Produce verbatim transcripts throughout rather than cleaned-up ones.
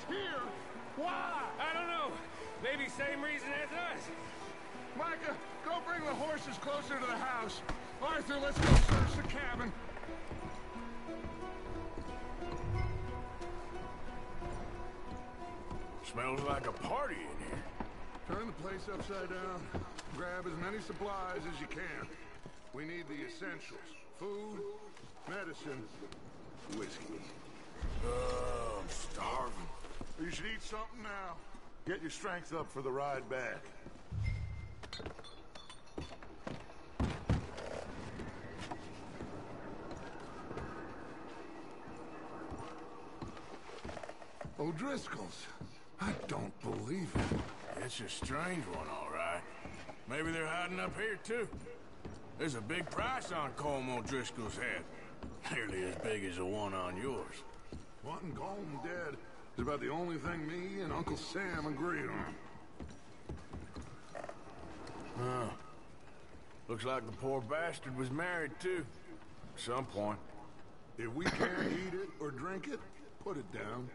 here? Why? I don't know. Maybe same reason as us. Micah, go bring the horses closer to the house. Arthur, let's go search the cabin. Smells like a party in here. Turn the place upside down. Grab as many supplies as you can. We need the essentials. Food, medicine, whiskey. Oh, I'm starving. You should eat something now. Get your strength up for the ride back. O'Driscoll's. I don't believe it. It's a strange one, all right. Maybe they're hiding up here, too. There's a big price on Colm O'Driscoll's head. Nearly as big as the one on yours. Wanting Colm dead is about the only thing me and Uncle Sam agree on. Oh. Looks like the poor bastard was married, too. At some point. If we can't eat it or drink it, put it down.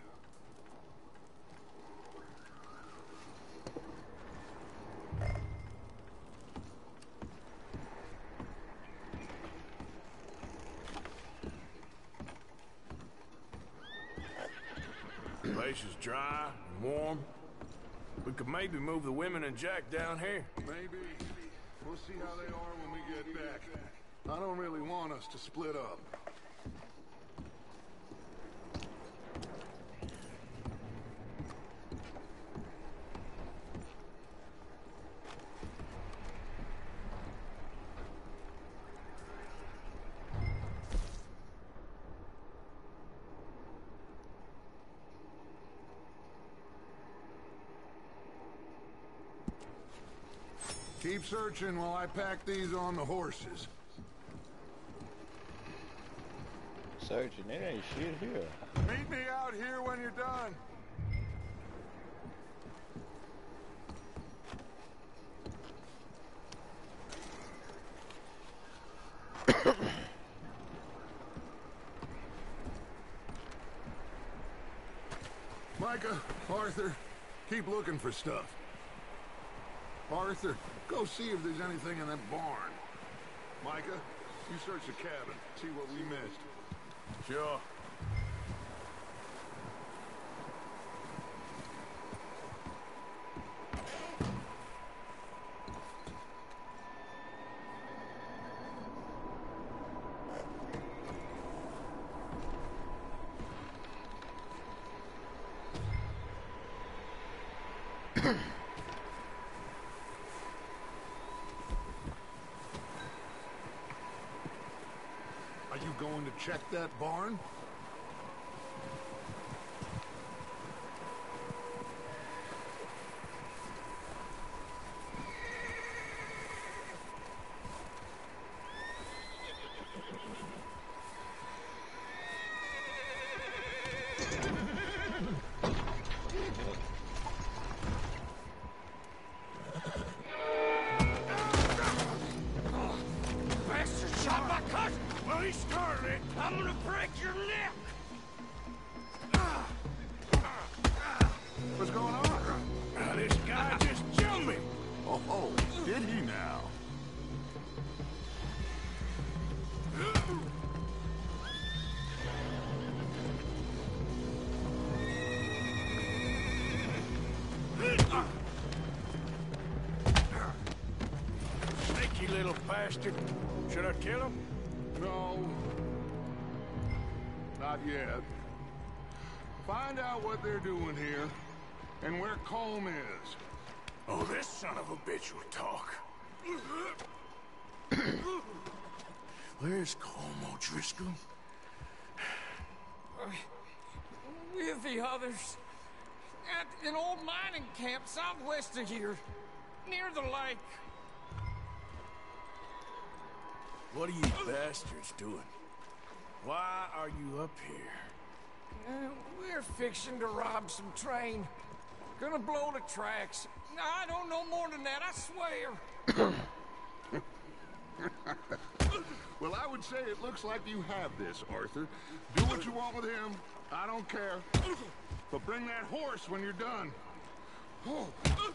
The place is dry and warm. We could maybe move the women and Jack down here. Maybe. We'll see how they are when we get back. I don't really want us to split up. Keep searching while I pack these on the horses. Searching, it ain't shit here. Meet me out here when you're done. Micah, Arthur, keep looking for stuff. Arthur, go see if there's anything in that barn. Micah, you search the cabin, see what we missed. Sure. Are you going to check that barn? I'm gonna break your neck! What's going on? Now, this guy just jumped me! Oh, oh, did he now? Sneaky little bastard. Should I kill him? No. Not yet. Find out what they're doing here, and where Colm is. Oh, this son of a bitch will talk. Where's Colm O'Driscoll? With the others. At an old mining camp southwest of here. Near the lake. What are you bastards doing? Why are you up here? Uh, we're fixing to rob some train. Gonna blow the tracks. I don't know more than that, I swear. Well, I would say it looks like you have this, Arthur. Do what you want with him. I don't care. But bring that horse when you're done. Oh.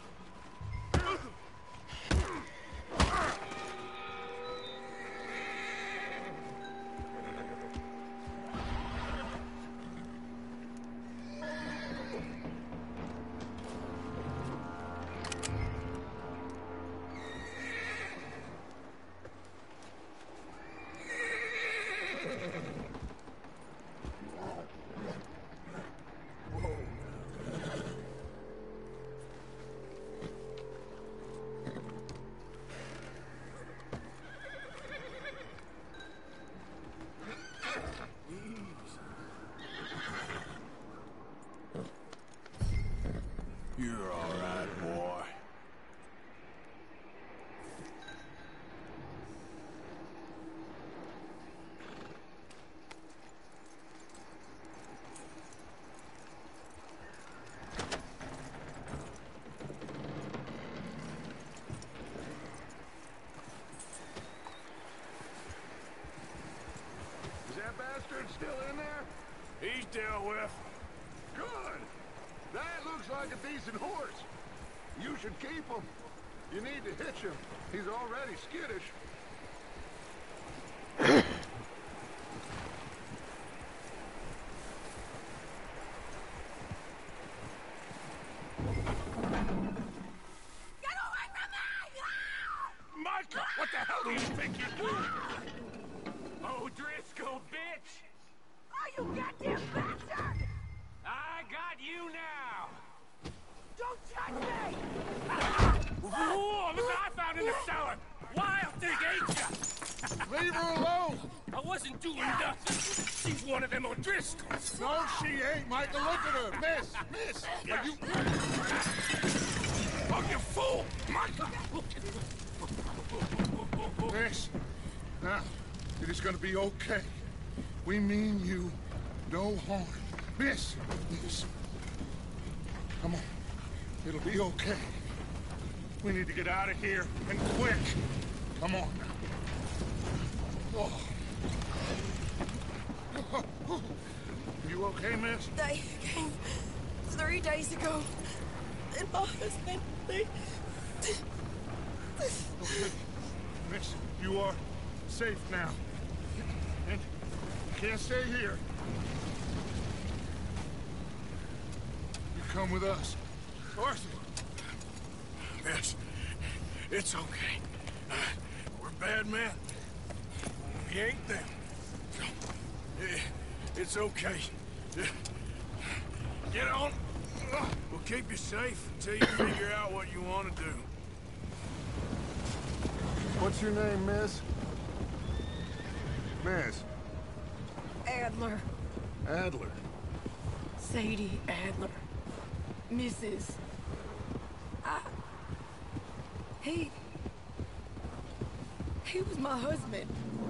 You're all right, boy. Is that bastard still in there? He's dealt with. Good. That looks like a decent horse. You should keep him. You need to hitch him. He's already skittish. Get away from me! Micah, what the hell do you think you're doing? Oh, Driscoll, bitch! Oh, you goddamn bastard! I got you now! Don't touch me! Whoa, look what I found in the cellar! Wild thing, ain't ya? Leave her alone! I wasn't doing nothing. She's one of them O'Driscolls. No, she ain't, Michael. Look at her. Miss, miss. Are you... Oh, you fool! Micah! Miss. Now, it is gonna be okay. We mean you no harm. Miss, miss. Come on. It'll be okay. We need to get out of here, and quick. Come on now. Oh. You okay, miss? They came three days ago. And my husband, they... Okay. Miss, you are safe now. And you can't stay here. You come with us. Arthur. Miss, it's okay. Uh, we're bad men. We ain't them. Eh, It's okay. Eh, Get on. We'll keep you safe until you figure out what you want to do. What's your name, miss? Miss. Adler. Adler. Sadie Adler. Missus I... He... He was my husband.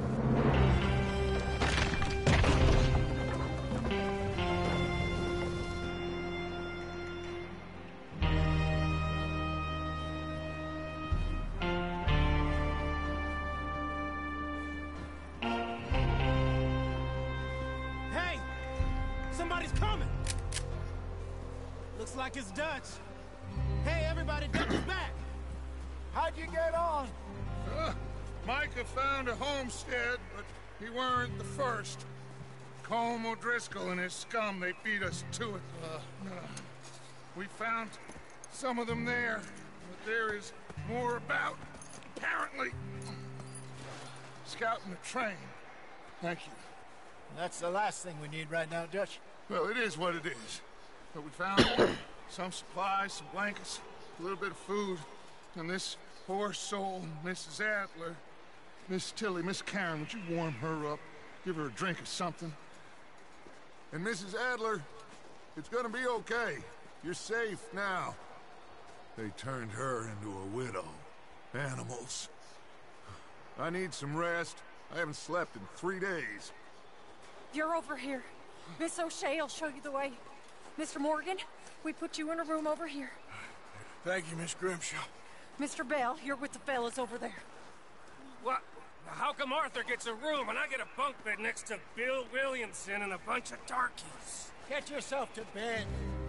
Hey! Somebody's coming! Looks like it's Dutch. Hey, everybody, Dutch is back! How'd you get on? Uh, Micah found a homestead, but he weren't the first. Colm O'Driscoll and his scum, they beat us to it. Uh, uh, we found some of them there, but there is more about, apparently. Scouting the train. Thank you. That's the last thing we need right now, Dutch. Well, it is what it is. But we found some supplies, some blankets, a little bit of food, and this poor soul, Missus Adler, Miss Tilly, Miss Karen, would you warm her up? Give her a drink or something? And Missus Adler, it's gonna be okay. You're safe now. They turned her into a widow. Animals. I need some rest. I haven't slept in three days. You're over here. Miss O'Shea will show you the way. Mister Morgan, we put you in a room over here. Thank you, Miss Grimshaw. Mister Bell, you're with the fellas over there. What? How come Arthur gets a room and I get a bunk bed next to Bill Williamson and a bunch of darkies? Get yourself to bed.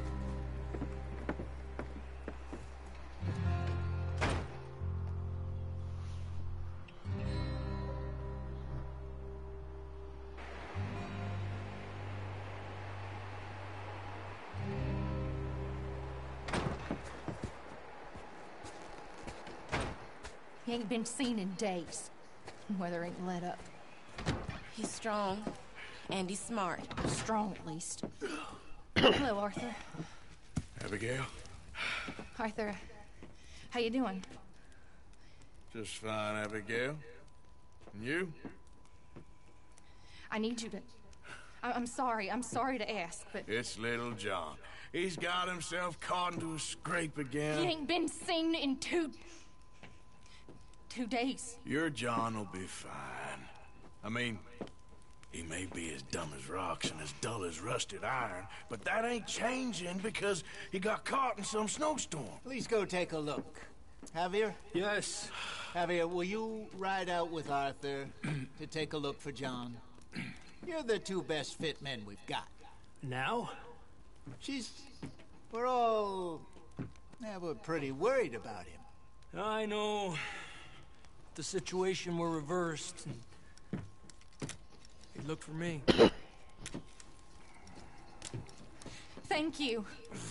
He ain't been seen in days. Weather ain't let up. He's strong, and he's smart. Strong, at least. Hello, Arthur. Abigail? Arthur, how you doing? Just fine, Abigail. And you? I need you to... I I'm sorry. I'm sorry to ask, but... It's little John. He's got himself caught into a scrape again. He ain't been seen in two... two days. Your John will be fine. I mean, he may be as dumb as rocks and as dull as rusted iron, but that ain't changing because he got caught in some snowstorm. Please go take a look. Javier? Yes. Javier, will you ride out with Arthur to take a look for John? You're the two best fit men we've got. Now? She's... We're all... Yeah, we're pretty worried about him. I know. The situation were reversed. He looked for me. Thank you.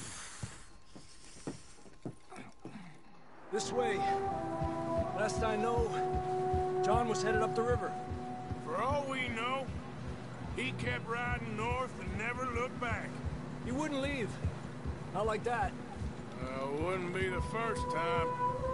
This way. Last I know, John was headed up the river. For all we know, he kept riding north and never looked back. He wouldn't leave. Not like that. Uh, wouldn't be the first time.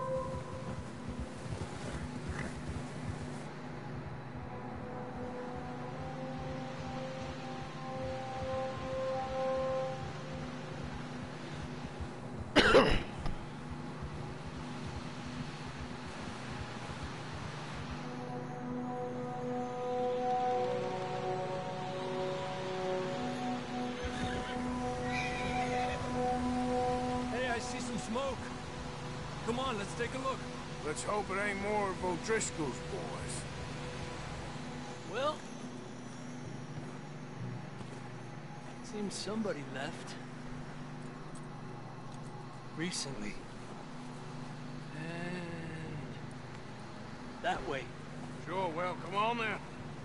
Smoke. Come on, let's take a look. Let's hope it ain't more of O'Driscoll's boys. Well... seems somebody left. Recently. And... that way. Sure, well, come on then.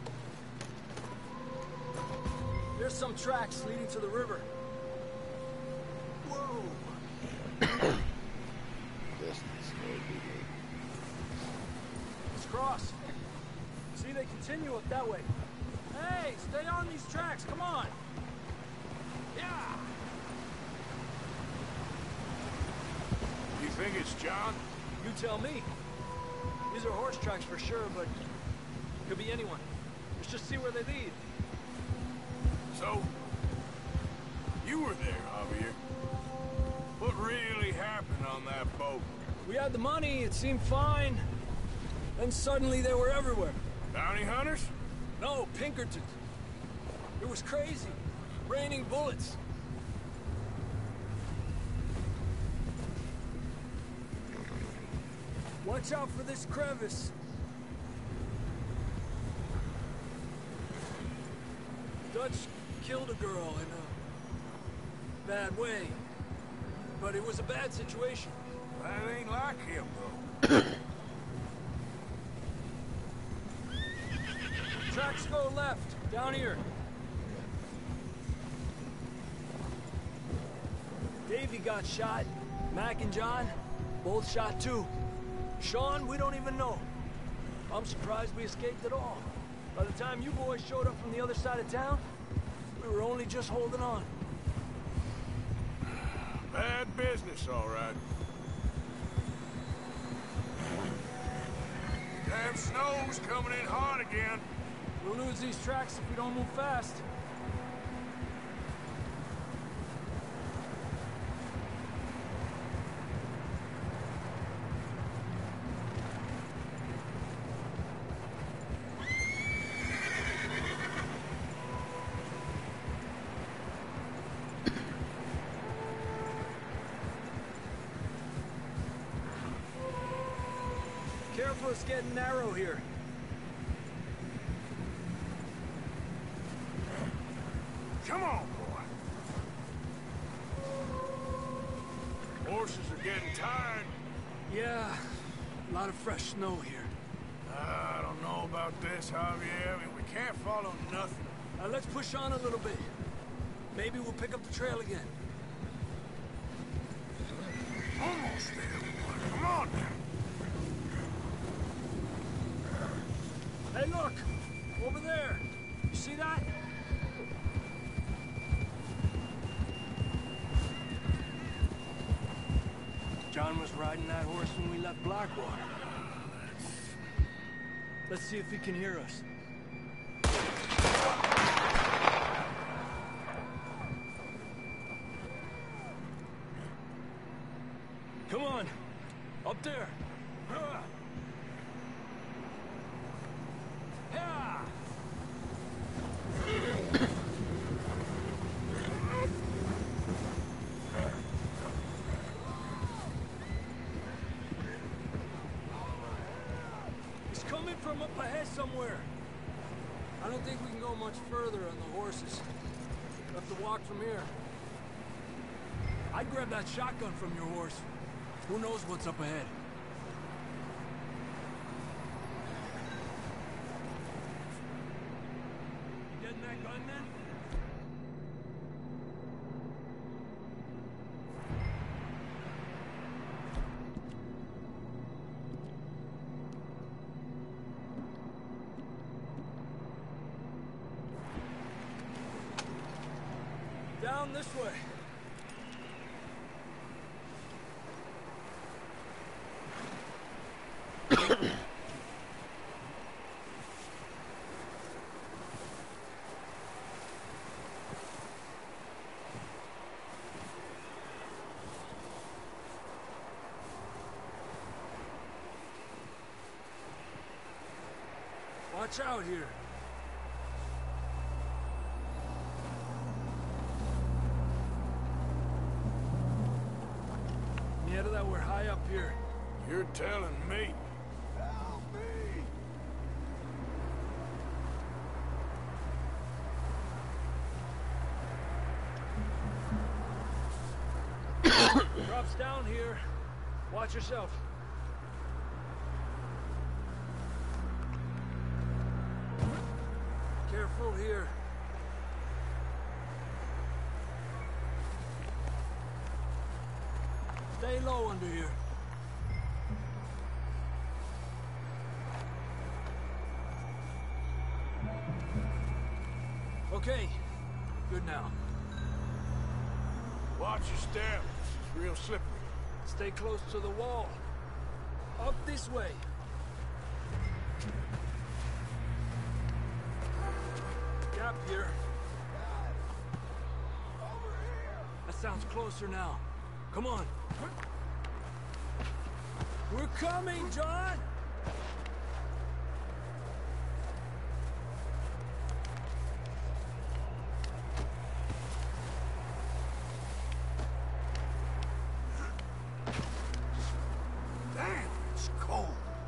There's some tracks leading to the river. Whoa! Let's cross. See, they continue up that way. Hey, stay on these tracks, come on! Yeah! You think it's John? You tell me. These are horse tracks for sure, but could be anyone. Let's just see where they lead. So, you were there, Javier. What really happened on that boat? We had the money, it seemed fine. Then suddenly they were everywhere. Bounty hunters? No, Pinkertons. It was crazy. Raining bullets. Watch out for this crevice. Dutch killed a girl in a bad way. But it was a bad situation. That ain't like him, though. Tracks go left, down here. Davey got shot. Mac and John, both shot too. Sean, we don't even know. I'm surprised we escaped at all. By the time you boys showed up from the other side of town, we were only just holding on. Bad business, all right. Damn snow's coming in hard again. We'll lose these tracks if we don't move fast. Careful, it's getting narrow here. Come on, boy. Horses are getting tired. Yeah, a lot of fresh snow here. Uh, I don't know about this, Javier. I mean, we can't follow nothing. Uh, let's push on a little bit. Maybe we'll pick up the trail again. Almost there, boy. Come on now. Hey, look! Over there! You see that? John was riding that horse when we left Blackwater. Let's see if he can hear us. Come on! Up there! Yeah. He's coming from up ahead somewhere. I don't think we can go much further on the horses. We'll have to walk from here. I'd grab that shotgun from your horse. Who knows what's up ahead? You getting that gun then? Down this way. Watch out here. Yeah, that we're high up here. You're telling me. Help me! Drops down here. Watch yourself. Careful here. Stay low under here. Okay. Good now. Watch your step. It's real slippery. Stay close to the wall. Up this way. Gap here. Over here. That sounds closer now. Come on. We're coming, John! Damn, it's cold.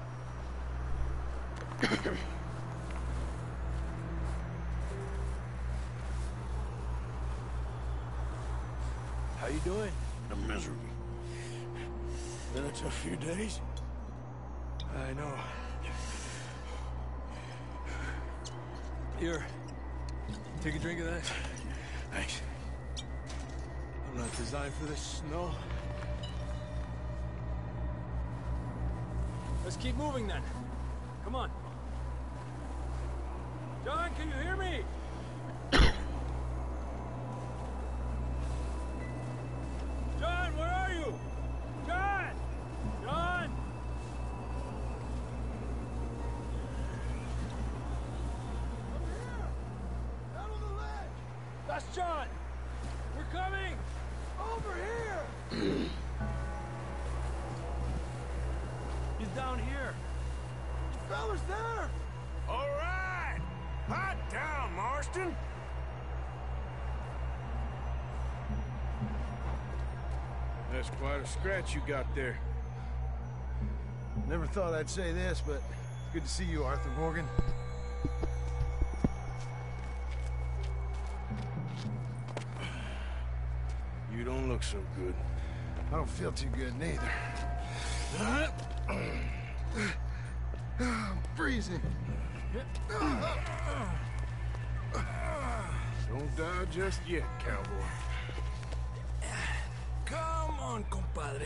How you doing? I'm miserable. Been a tough few days. I know. Here. Take a drink of that. Thanks. I'm not designed for this snow. Let's keep moving then. Come on. John, can you hear me? John, where are you? John! John! Over here! Down on the ledge! That's John! We're coming! Over here! He's down here. The fella's there! All right! Hot down, Marston! That's quite a scratch you got there. Never thought I'd say this, but it's good to see you, Arthur Morgan. You don't look so good. I don't feel too good, neither. I'm freezing. Don't die just yet, cowboy. Come on, compadre.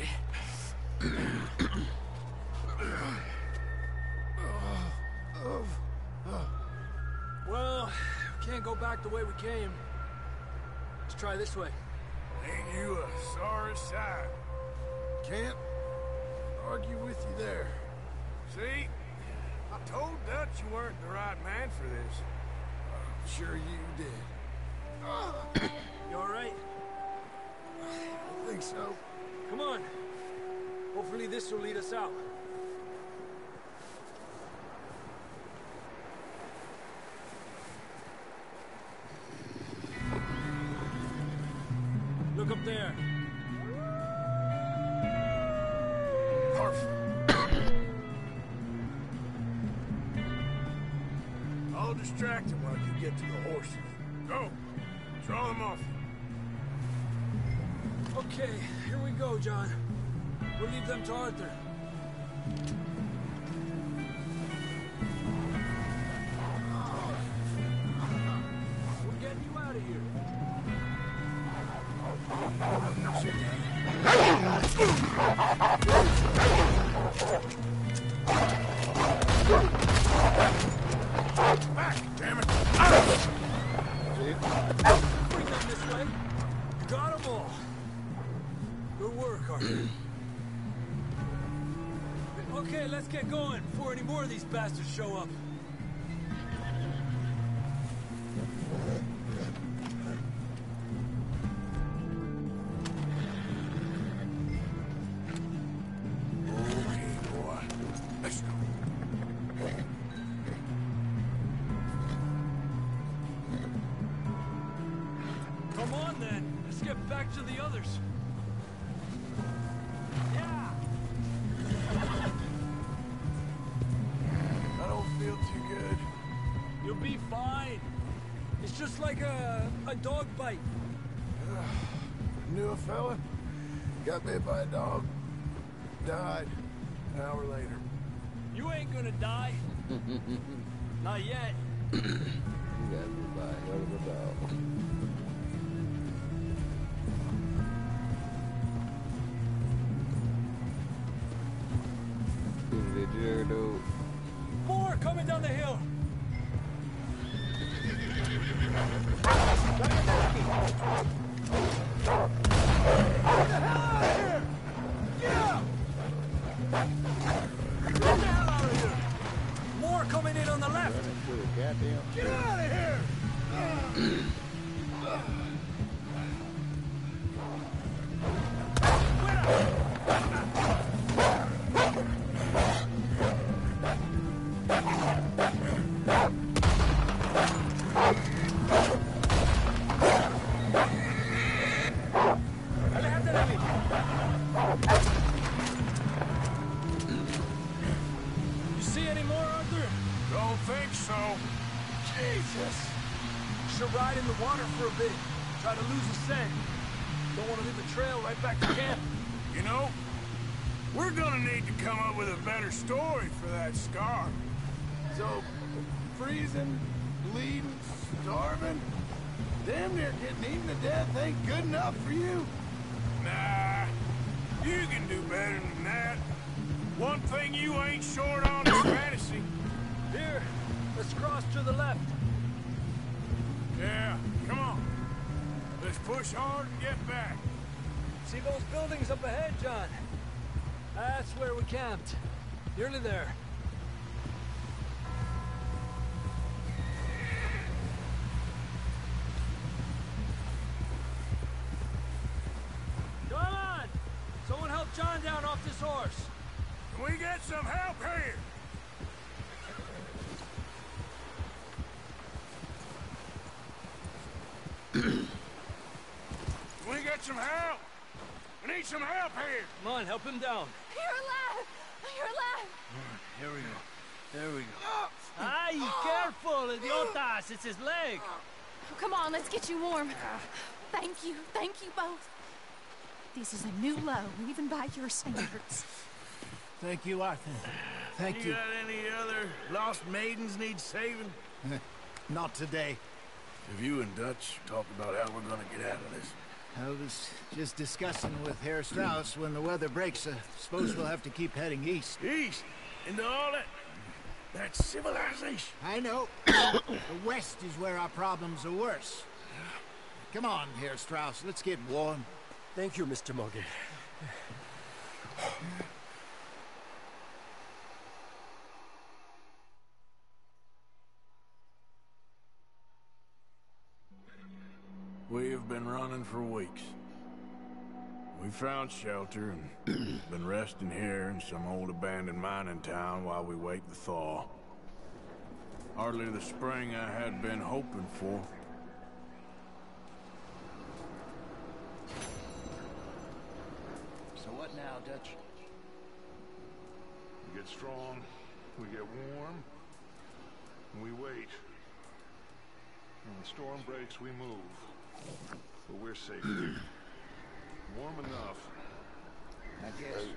Well, we can't go back the way we came. Let's try this way. Ain't you a sorry sight? Can't argue with you there. See? I told Dutch you weren't the right man for this. I'm sure you did. You all right? I think so. Come on. Hopefully this will lead us out. Look up there. I'll distract him while you get to the horses. Go! Draw them off. Okay, here we go, John. We'll leave them to Arthur. We're getting you out of here. Back, damn it! Bring them this way. Got them all. Good work, Arthur. Okay, let's get going before any more of these bastards show up. Okay, boy. Let's go. Come on, then. Let's get back to the others. Yeah! I don't feel too good. You'll be fine. It's just like a, a dog bite. Knew a fella, got bit by a dog, died an hour later. You ain't gonna die. Not yet. You got me by a hell of a dog. Did you ever do? More coming down the hill. Get the hell out of here! Get out! Get the hell out of here! More coming in on the left. Goddamn. Get out of here! You see any more, Arthur? Don't think so. Jesus! Should ride in the water for a bit. Try to lose the scent. Don't want to leave a trail right back to camp. You know, we're gonna need to come up with a better story for that scar. So, freezing, bleeding, starving, damn near getting eaten to death ain't good enough for you? Nah, you can do better than that. One thing you ain't short on is fantasy. Here, let's cross to the left. Yeah, come on. Let's push hard and get back. See those buildings up ahead, John? That's where we camped. Nearly there. Come on! Someone help John down off this horse. Can we get some help here? Can we get some help? We need some help here. Come on, help him down. You're alive! You're alive! Here we go. There we go. Ay, careful, idiotas! It's his leg. Oh, come on, let's get you warm. Thank you, thank you both. This is a new low, even by your standards. Thank you, Arthur. Thank You you. got any other lost maidens need saving? Not today. Have you and Dutch talked about how we're gonna get out of this? I was just discussing with Herr Strauss when the weather breaks. I suppose we'll have to keep heading east. East? Into all that... That's civilization. I know. The West is where our problems are worse. Come on here, Strauss. Let's get warm. Thank you, Mister Morgan. We've been running for weeks. We found shelter and been resting here in some old abandoned mining town while we wait the thaw. Hardly the spring I had been hoping for. So what now, Dutch? We get strong, we get warm, and we wait. When the storm breaks, we move. But we're safe here. Warm enough. I guess.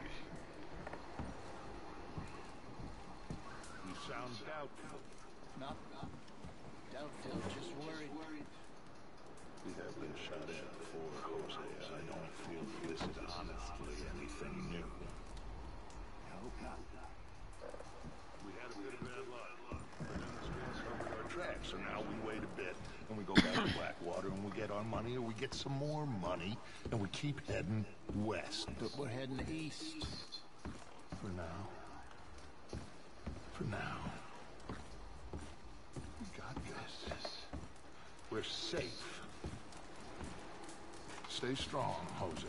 You sound doubtful. Not doubtful, just worried. We have been shot at before, Jose. I don't feel this is honestly anything new. I hope not. We had a bit of bad luck. But then the storm covered our tracks, so now we wait a bit. And we go back to Blackwater and we get our money, or we get some more money, and we keep heading west. But we're heading east. For now. For now. We got this. We're safe. Stay strong, Jose.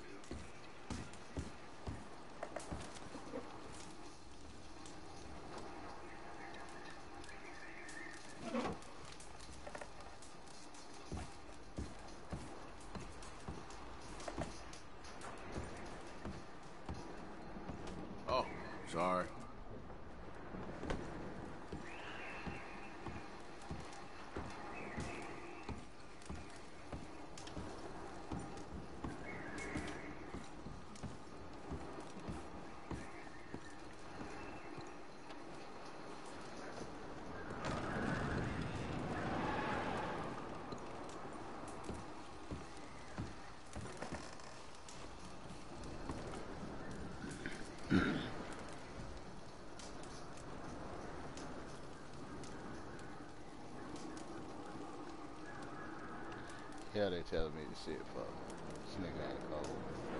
Oh, sorry. Yeah, they telling me to see it, fuck. This nigga ain't cold.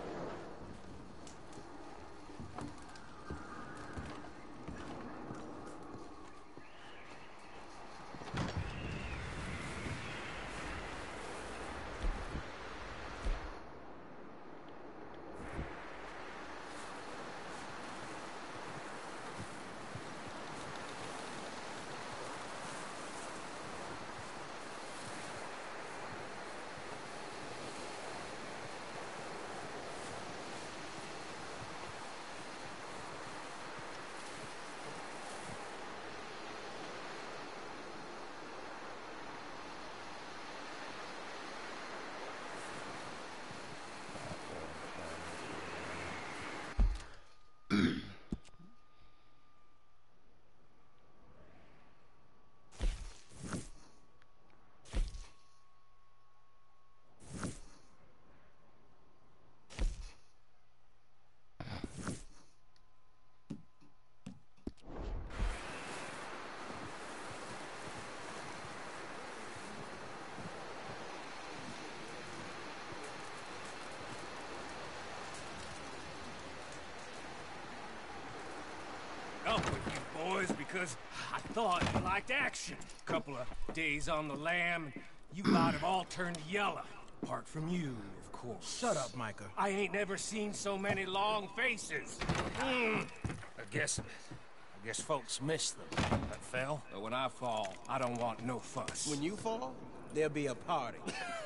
Up with you boys because I thought you liked action. Couple of days on the lam, you lot have all turned yellow. Apart from you, of course. Shut up, Micah. I ain't never seen so many long faces. Mm. I guess, I guess folks miss them. That fell. But when I fall, I don't want no fuss. When you fall, there'll be a party.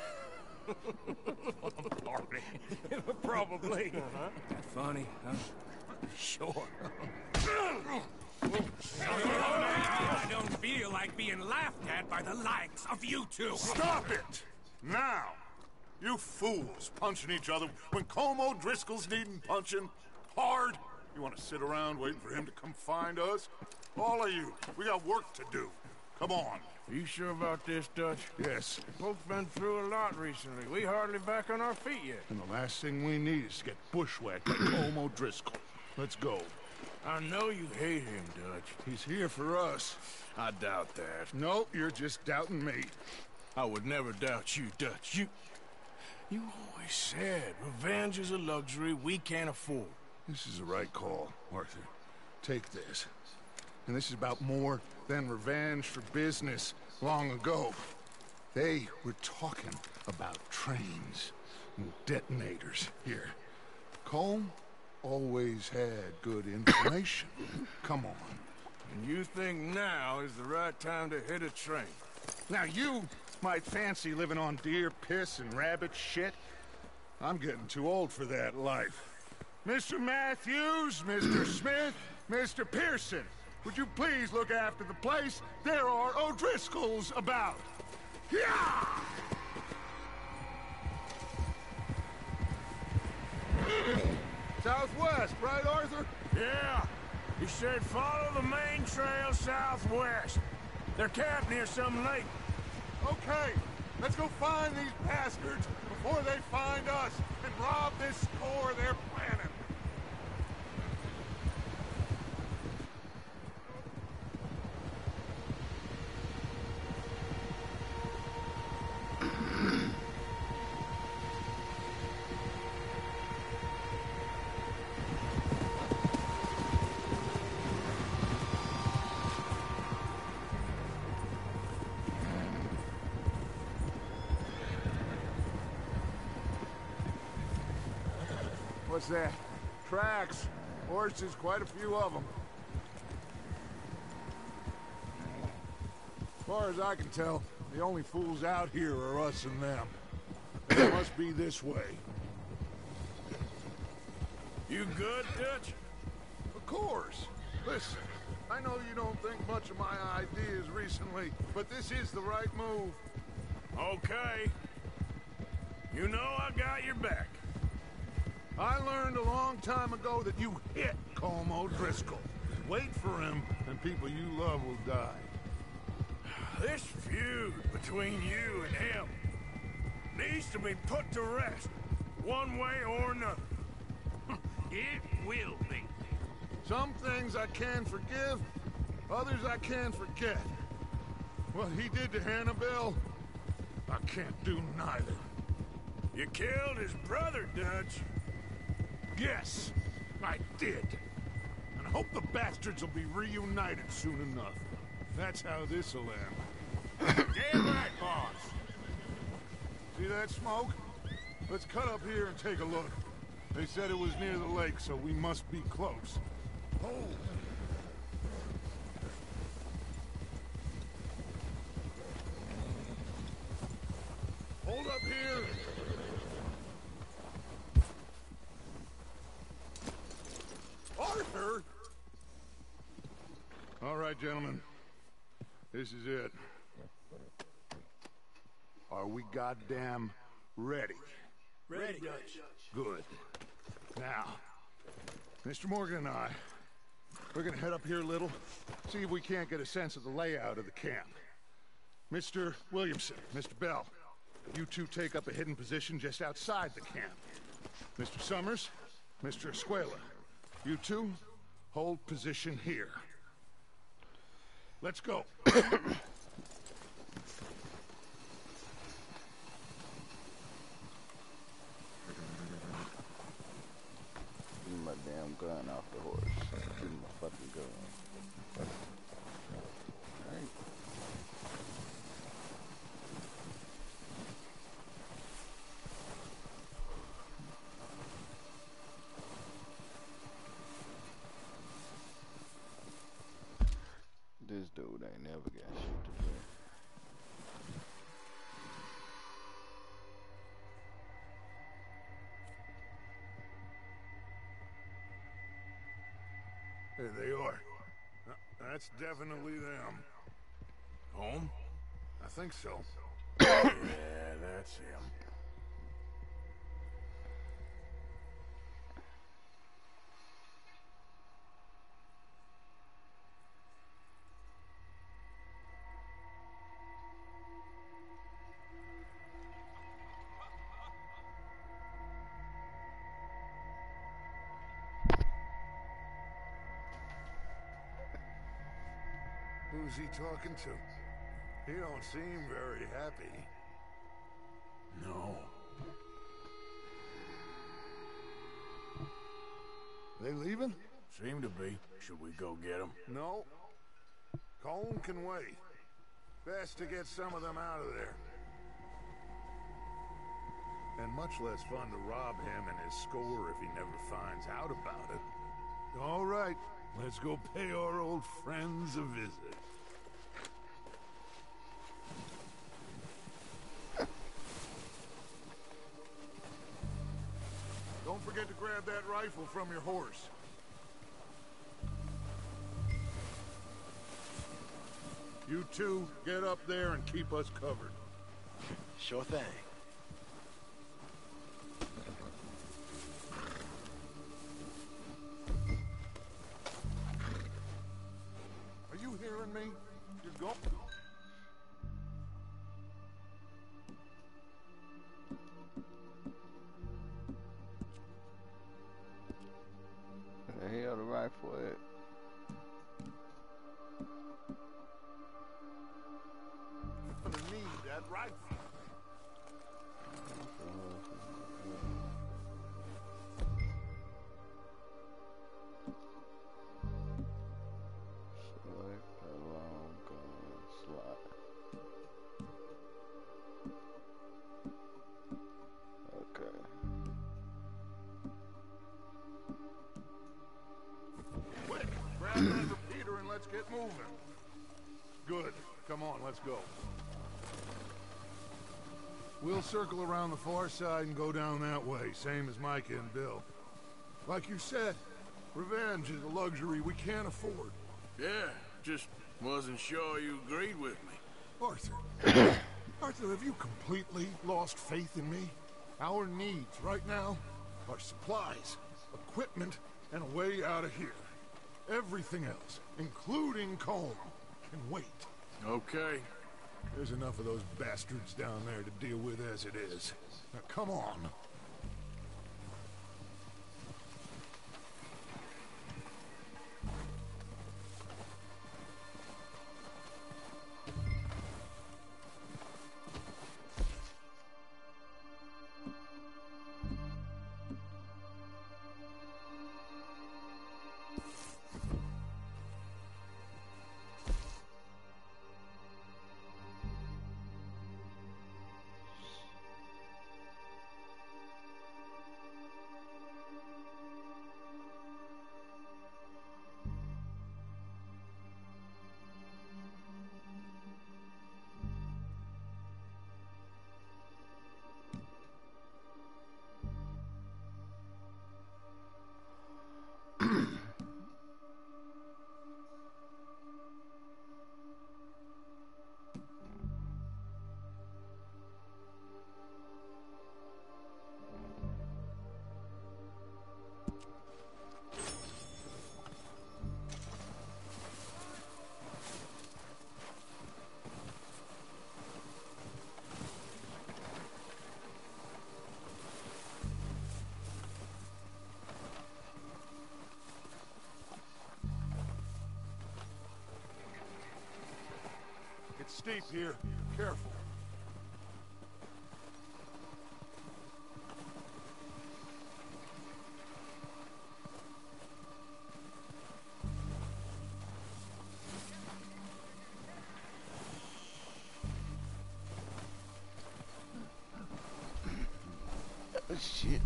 A party? Probably. Uh-huh. That funny, huh? Sure. I don't feel like being laughed at by the likes of you two. Stop it! Now! You fools punching each other when Como Driscoll's needing punching hard. You want to sit around waiting for him to come find us? All of you, we got work to do. Come on. Are you sure about this, Dutch? Yes. Both been through a lot recently. We hardly back on our feet yet. And the last thing we need is to get bushwhacked by Como Driscoll. Let's go. I know you hate him, Dutch. He's here for us. I doubt that. No, you're just doubting me. I would never doubt you, Dutch. You... You always said revenge is a luxury we can't afford. This is the right call, Arthur. Take this. And this is about more than revenge for business long ago. They were talking about trains and detonators here. Colm always had good information. Come on. And you think now is the right time to hit a train? Now you might fancy living on deer piss and rabbit shit. I'm getting too old for that life. Mister Matthews, Mister Smith, Mister Pearson, would you please look after the place? There are O'Driscolls about. Yeah! Southwest, right, Arthur? Yeah. He said follow the main trail southwest. They're camped near some lake. Okay, let's go find these bastards before they find us and rob this store they're planning. What's that? Tracks. Horses, quite a few of them. As far as I can tell, the only fools out here are us and them. It must be this way. You good, Dutch? Of course. Listen, I know you don't think much of my ideas recently, but this is the right move. Okay. You know I got your back. I learned a long time ago that you hit Colm O'Driscoll. Wait for him, and people you love will die. This feud between you and him needs to be put to rest, one way or another. It will be. Some things I can forgive, others I can't forget. What he did to Annabelle, I can't do neither. You killed his brother, Dutch. Yes, I did. And I hope the bastards will be reunited soon enough. That's how this'll end. Damn right, boss. See that smoke? Let's cut up here and take a look. They said it was near the lake, so we must be close. Hold. Hold up here. Arthur! All right, gentlemen. This is it. Are we goddamn ready? Ready, Dutch. Good. Now, Mister Morgan and I, we're gonna head up here a little, see if we can't get a sense of the layout of the camp. Mister Williamson, Mister Bell, you two take up a hidden position just outside the camp. Mister Summers, Mister Escuela, you two hold position here. Let's go. My damn gun off the horse. Give me my fucking gun. Alright. This dude ain't never got shit to do. There they are. Uh, that's definitely them. Home? I think so. Yeah, that's him. Who's he talking to? He don't seem very happy. No. They leaving? Seem to be. Should we go get them? No. Colm can wait. Best to get some of them out of there. And much less fun to rob him and his score if he never finds out about it. All right, let's go pay our old friends a visit. Don't forget to grab that rifle from your horse. You two, get up there and keep us covered. Sure thing. Are you hearing me? Just go. The hell the rifle at? I'm gonna need that rifle. Select a long gun slot. Okay. Quick, grab that repeater and let's get moving. Good. Come on, let's go. We'll circle around the far side and go down that way, same as Micah and Bill. Like you said, revenge is a luxury we can't afford. Yeah, just wasn't sure you agreed with me. Arthur. Arthur, have you completely lost faith in me? Our needs right now are supplies, equipment, and a way out of here. Everything else, including Colm, can wait. Okay. There's enough of those bastards down there to deal with as it is. Now, come on. It's steep here. Careful. Oh, shit.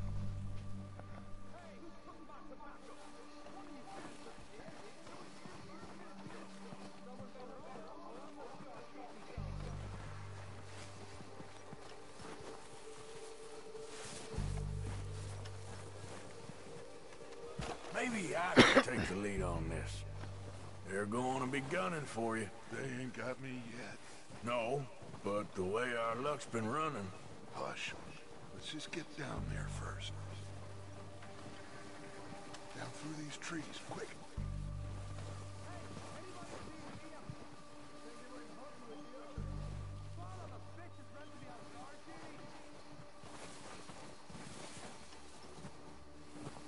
Maybe I can take the lead on this. They're going to be gunning for you. They ain't got me yet. No, but the way our luck's been running... Hush. Let's just get down there first. Down through these trees, quick.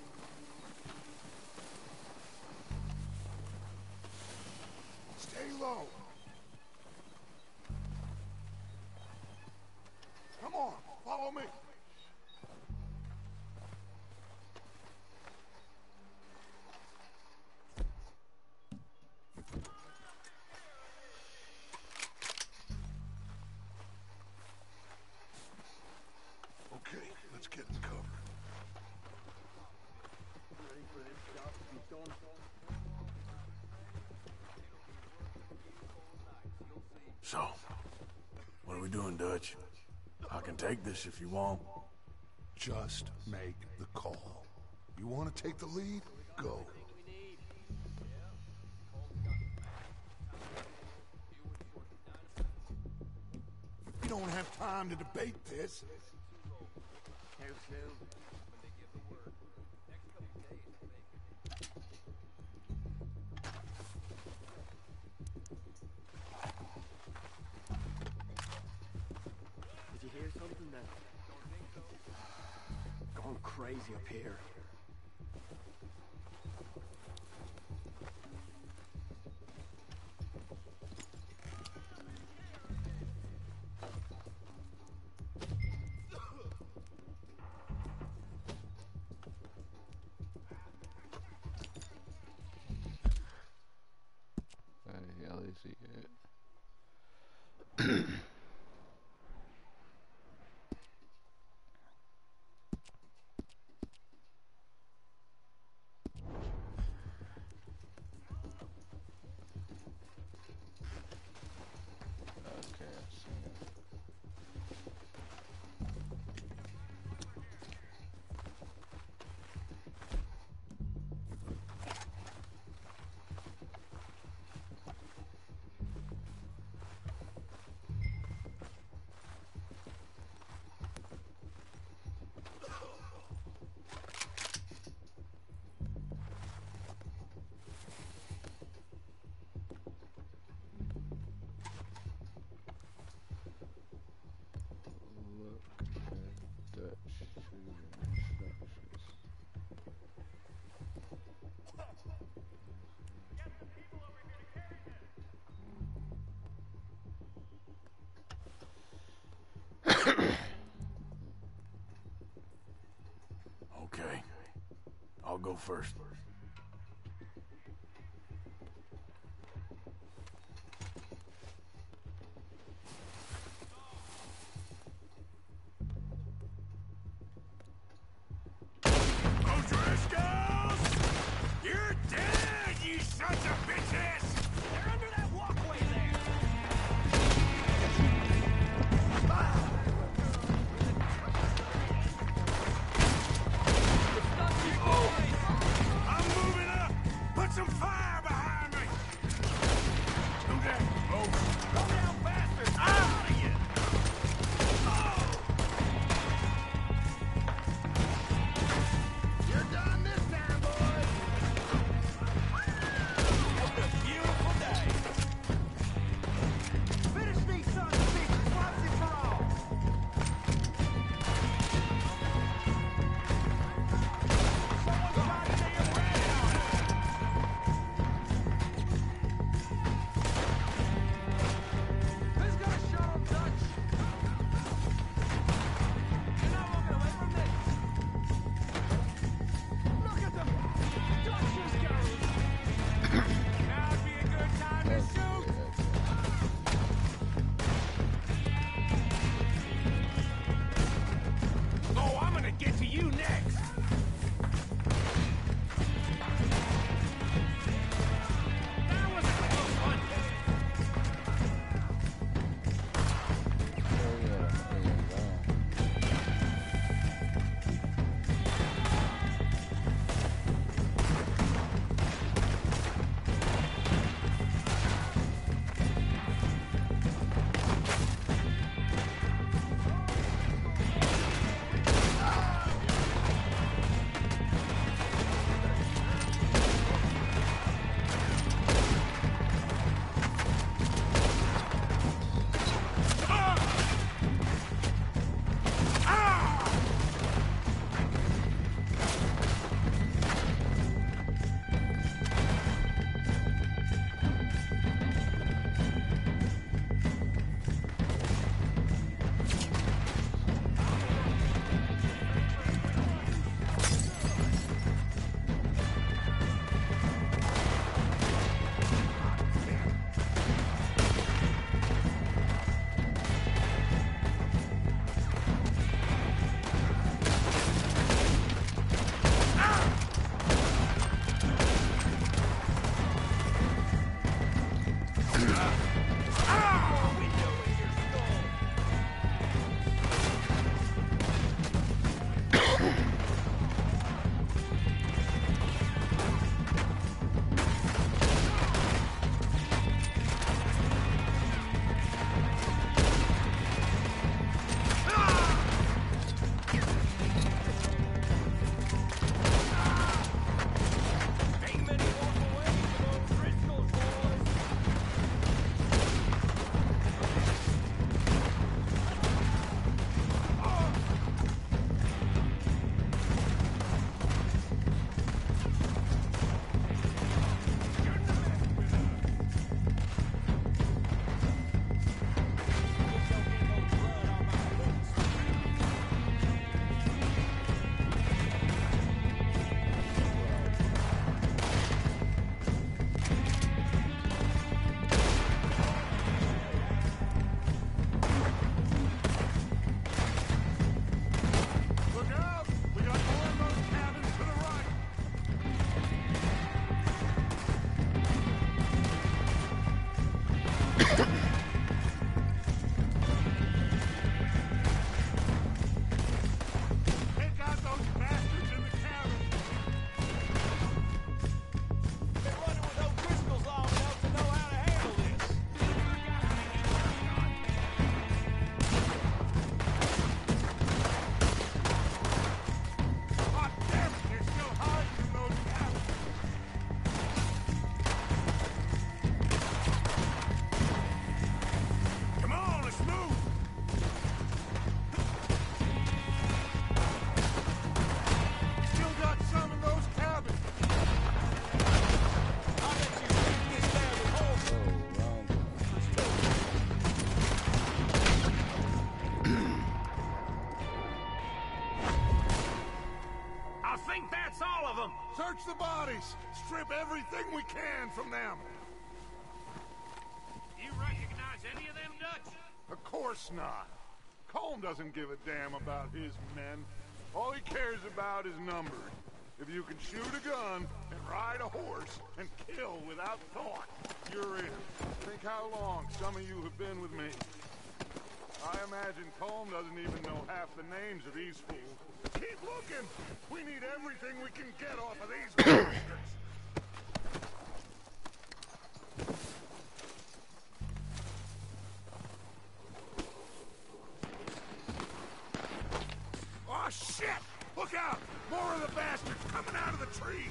Stay low. So, what are we doing, Dutch? I can take this if you want. Just make the call. You want to take the lead? Go. We don't have time to debate this. Did you hear something then? Going crazy up here. the hell is he at? Okay, I see him. Look at Dutch shooting instructions. Okay. I'll go first. O'Driscolls! You're dead, you sons of bitches! They're under that walkway there! Stop you boys! Search the bodies! Strip everything we can from them! You recognize any of them Dutch? Of course not. Colm doesn't give a damn about his men. All he cares about is numbers. If you can shoot a gun and ride a horse and kill without thought, you're in. Think how long some of you have been with me. I imagine Colm doesn't even know half the names of these fools. Keep looking! We need everything we can get off of these bastards! Oh, shit! Look out! More of the bastards coming out of the trees!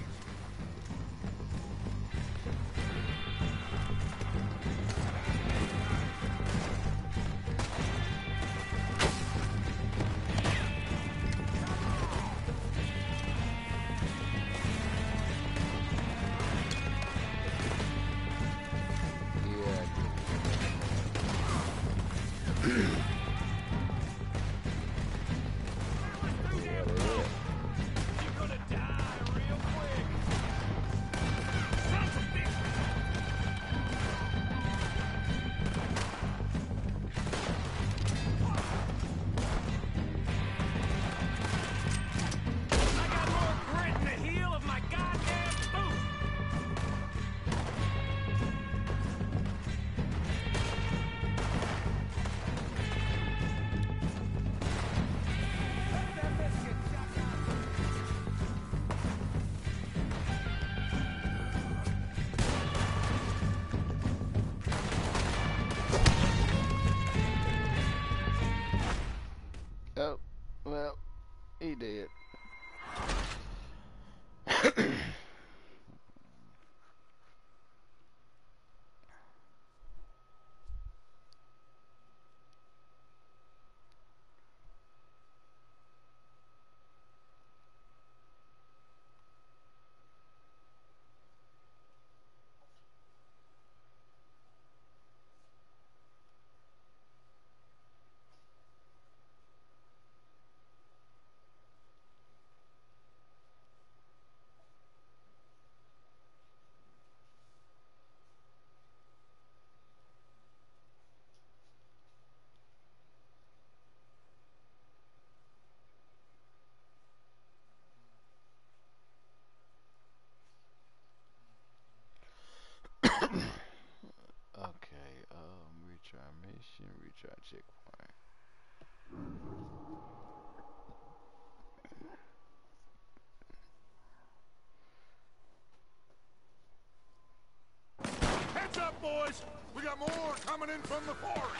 Oh, well, he did. Okay, um, retry mission, retry checkpoint. Heads up, boys! We got more coming in from the forest!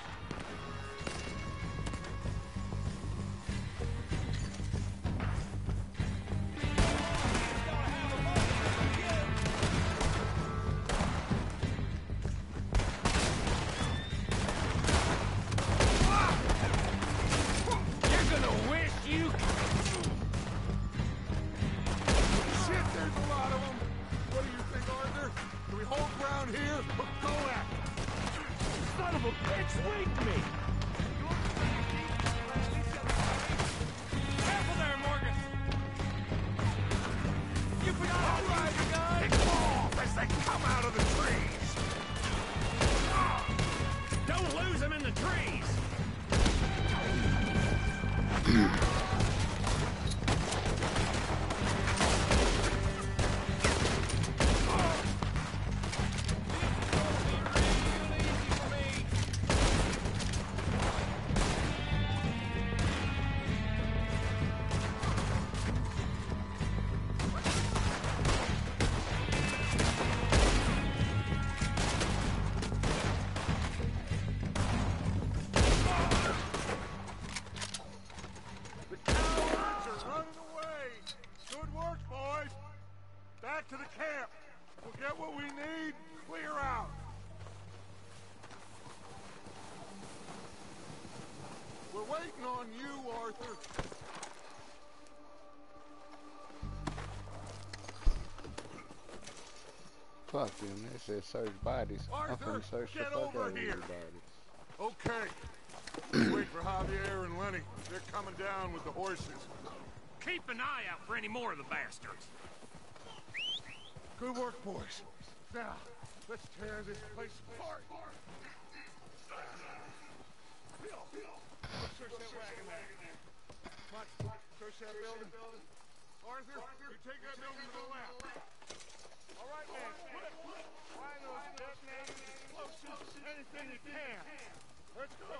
Back to the camp. We'll get what we need, clear out. We're waiting on you, Arthur. Fuck them, they said search bodies. Arthur, I'm finna search the get fuck over out of here. these bodies. Okay. Wait for Javier and Lenny. They're coming down with the horses. Keep an eye out for any more of the bastards. Good work, boys. Now, let's tear this place apart. Bill, search that wagon there. Mike, search that building. Arthur, you take that building to the left. All right, man, quick. Find those detonators, explosives, anything you can. Let's go.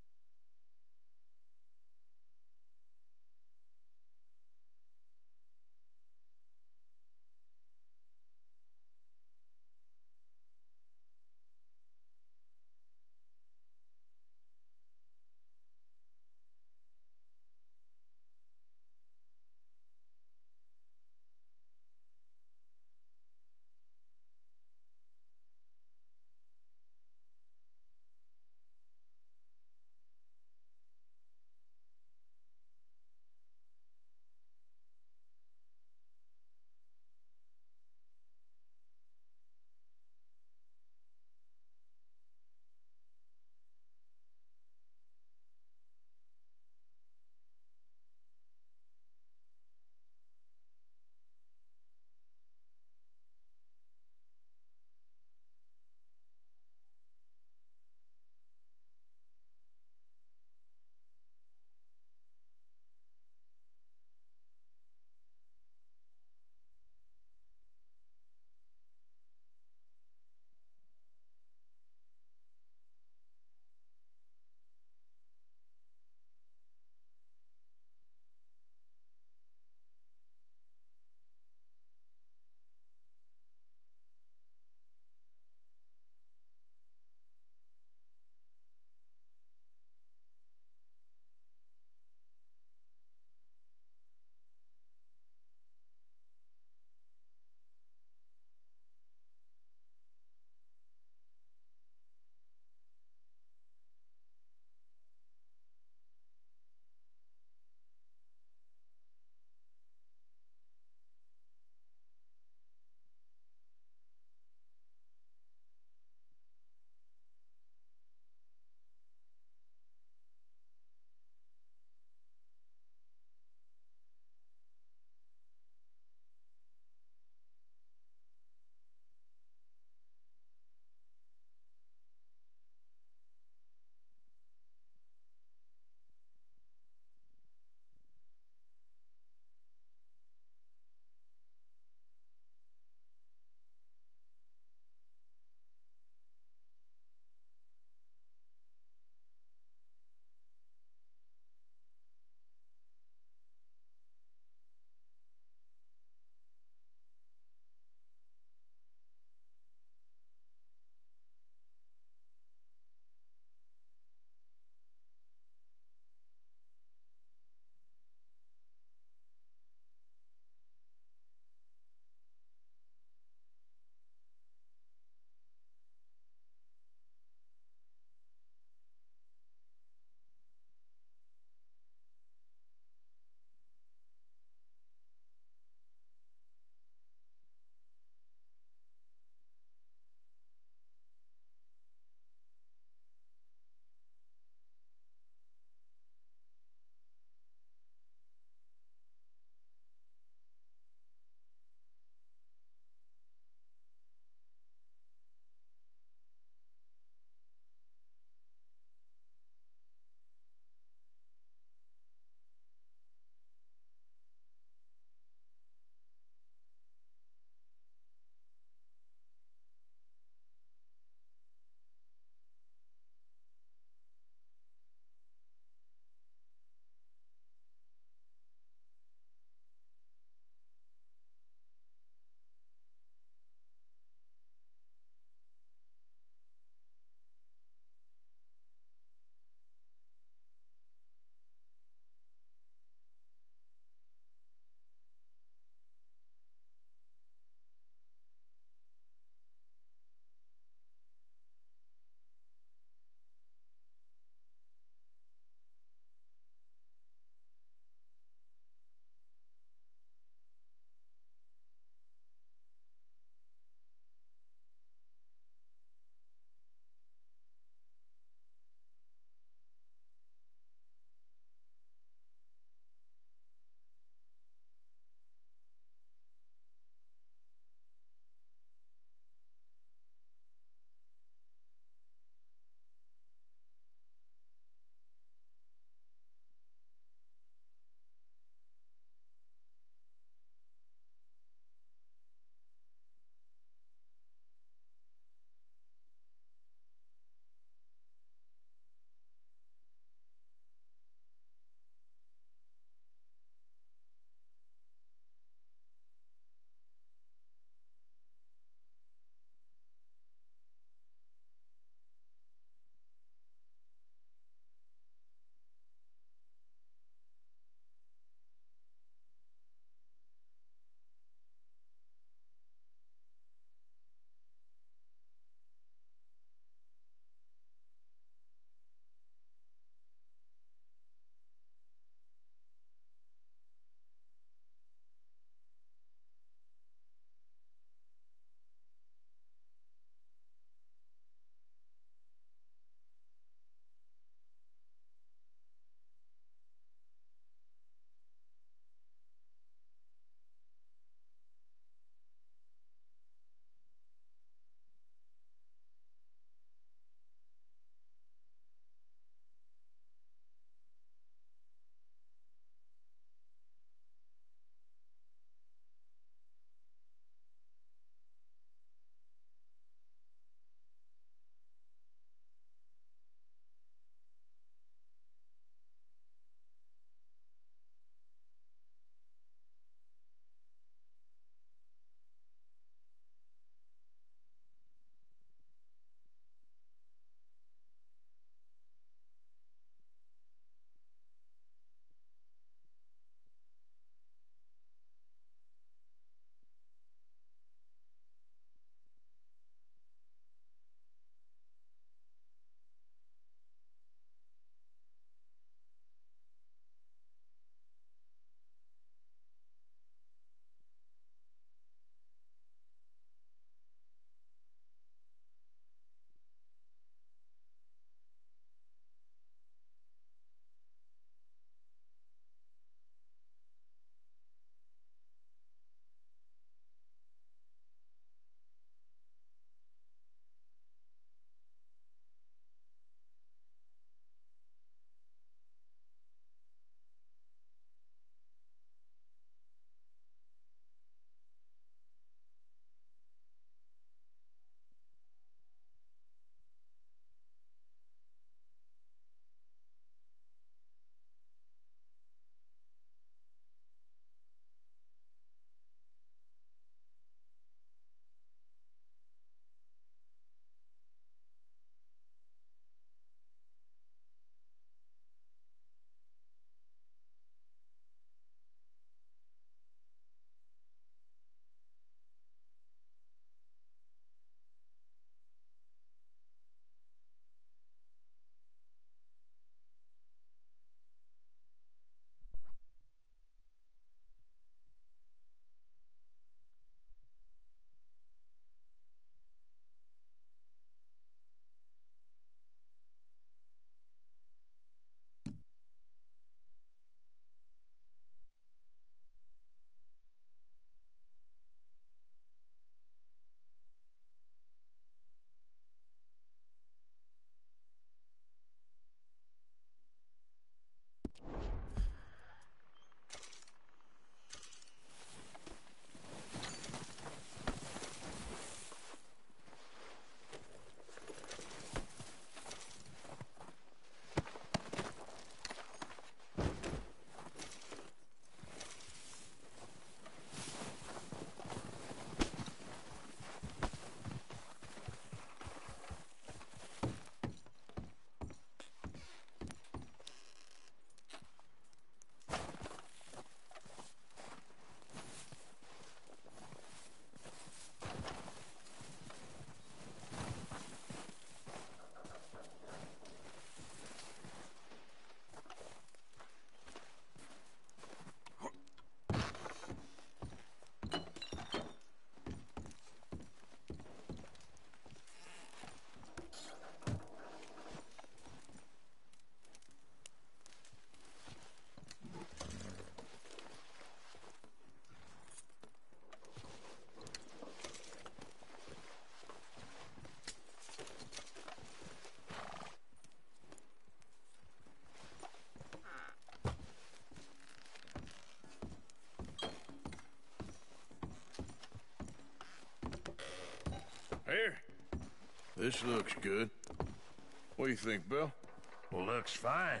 This looks good. What do you think, Bill? Looks fine.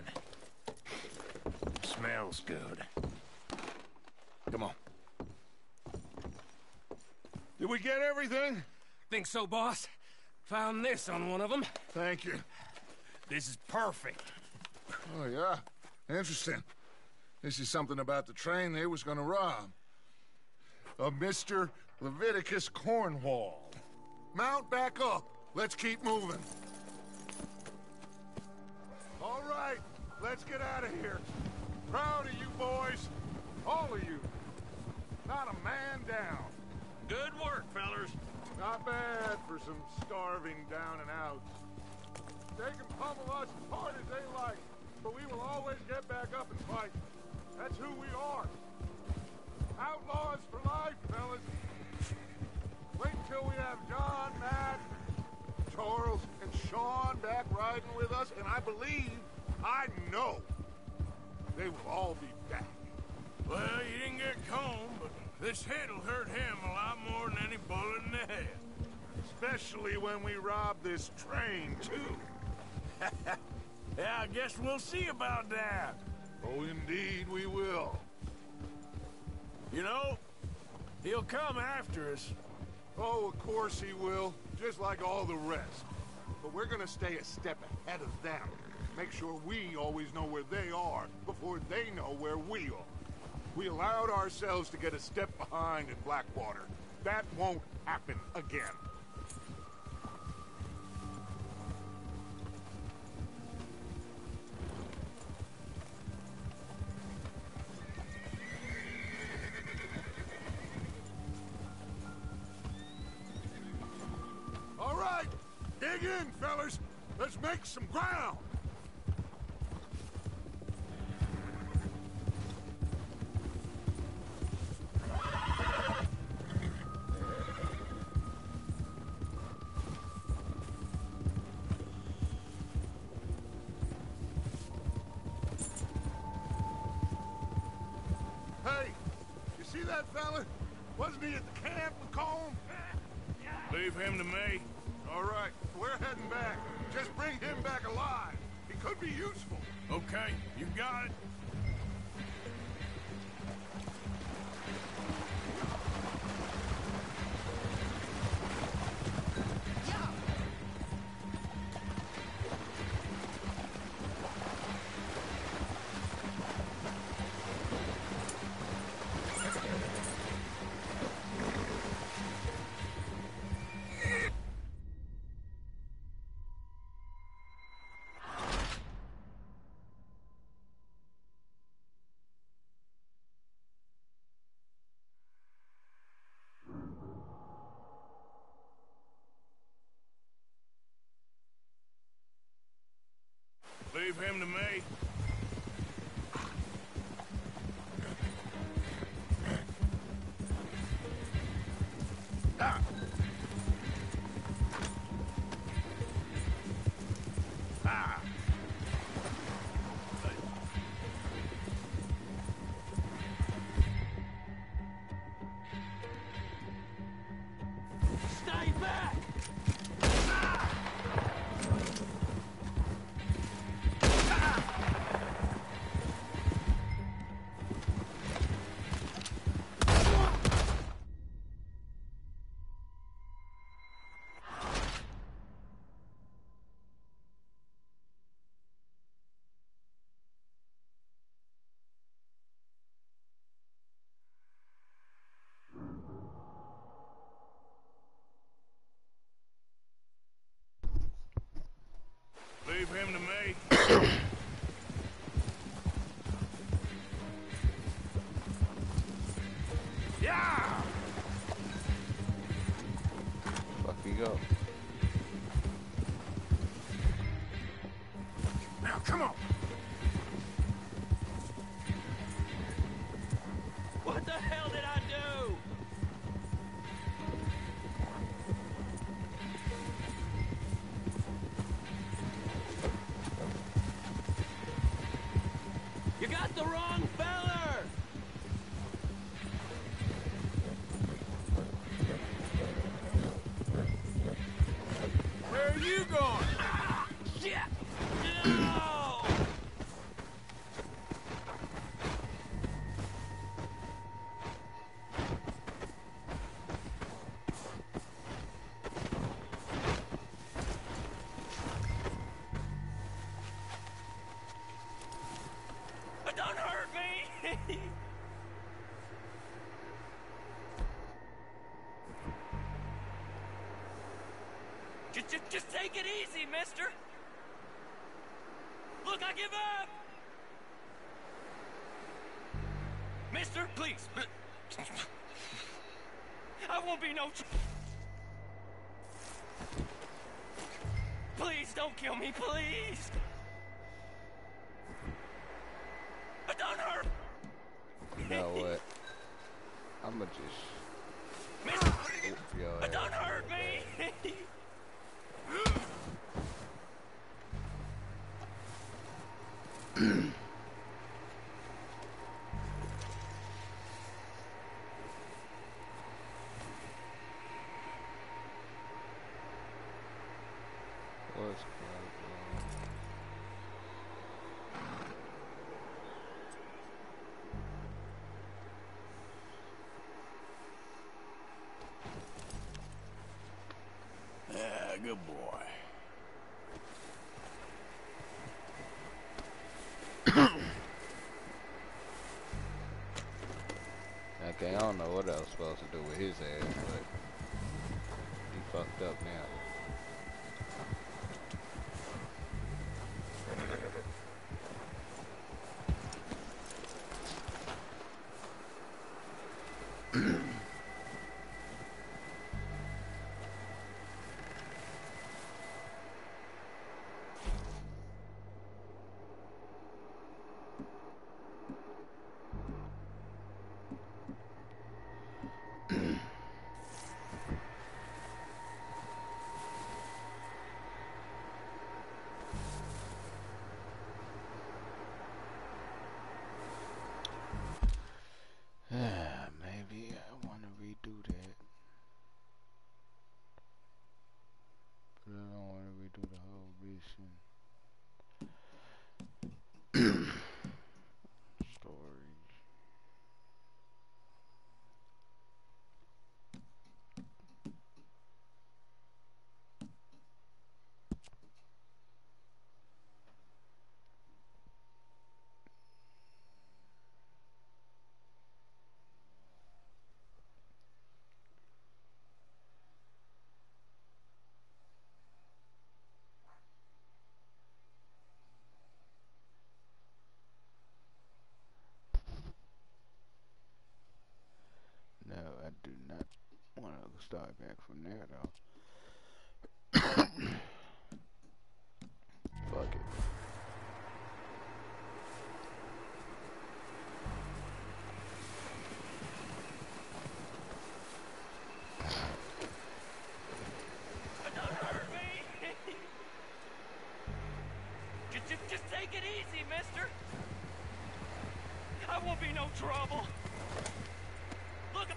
Smells good. Come on. Did we get everything? Think so, boss? Found this on one of them. Thank you. This is perfect. Oh, yeah? Interesting. This is something about the train they was gonna rob. Of Mister Leviticus Cornwall. Mount back up. Let's keep moving. All right, let's get out of here. Proud of you boys. All of you. Not a man down. Good work, fellers. Not bad for some starving down and outs. They can pummel us as hard as they like, but we will always get back up and fight. That's who we are. Outlaws for life, fellas. Wait until we have John, Matt, Charles, and Sean back riding with us, and I believe, I know, they will all be back. Well, you didn't get Colm, but this hit'll hurt him a lot more than any bullet in the head. Especially when we rob this train, too. Yeah, I guess we'll see about that. Oh, indeed we will. You know, he'll come after us. Oh, of course he will, just like all the rest. But we're gonna stay a step ahead of them. Make sure we always know where they are before they know where we are. We allowed ourselves to get a step behind in Blackwater. That won't happen again. All right, dig in, fellas. Let's make some ground. Hey, you see that fella? Wasn't he at the camp with Colm? Leave him to me. All right, we're heading back. Just bring him back alive. He could be useful. Okay, you got it. Leave him to me. Ah. Ah. Stay back! Leave him to me. Yeah! Fuck you go. Now, come on. What the hell did I do? You got the wrong feller! Where you going? Shit! No! Don't hurt me! just, just, just take it easy, mister! Look, I give up! Mister, please! I won't be no... Please, don't kill me, please! Don't hurt! You know what? I'ma just... Mister, whoop your ass. don't hurt me! What's going on? Yeah, good boy. Okay, I don't know what I was supposed to do with his ass, but he fucked up now. Maybe I want to redo that, but I don't want to redo the whole mission story. No, I do not want to start back from there though. Fuck it. Don't hurt me! just, just, just take it easy, mister! I won't be no trouble! Look!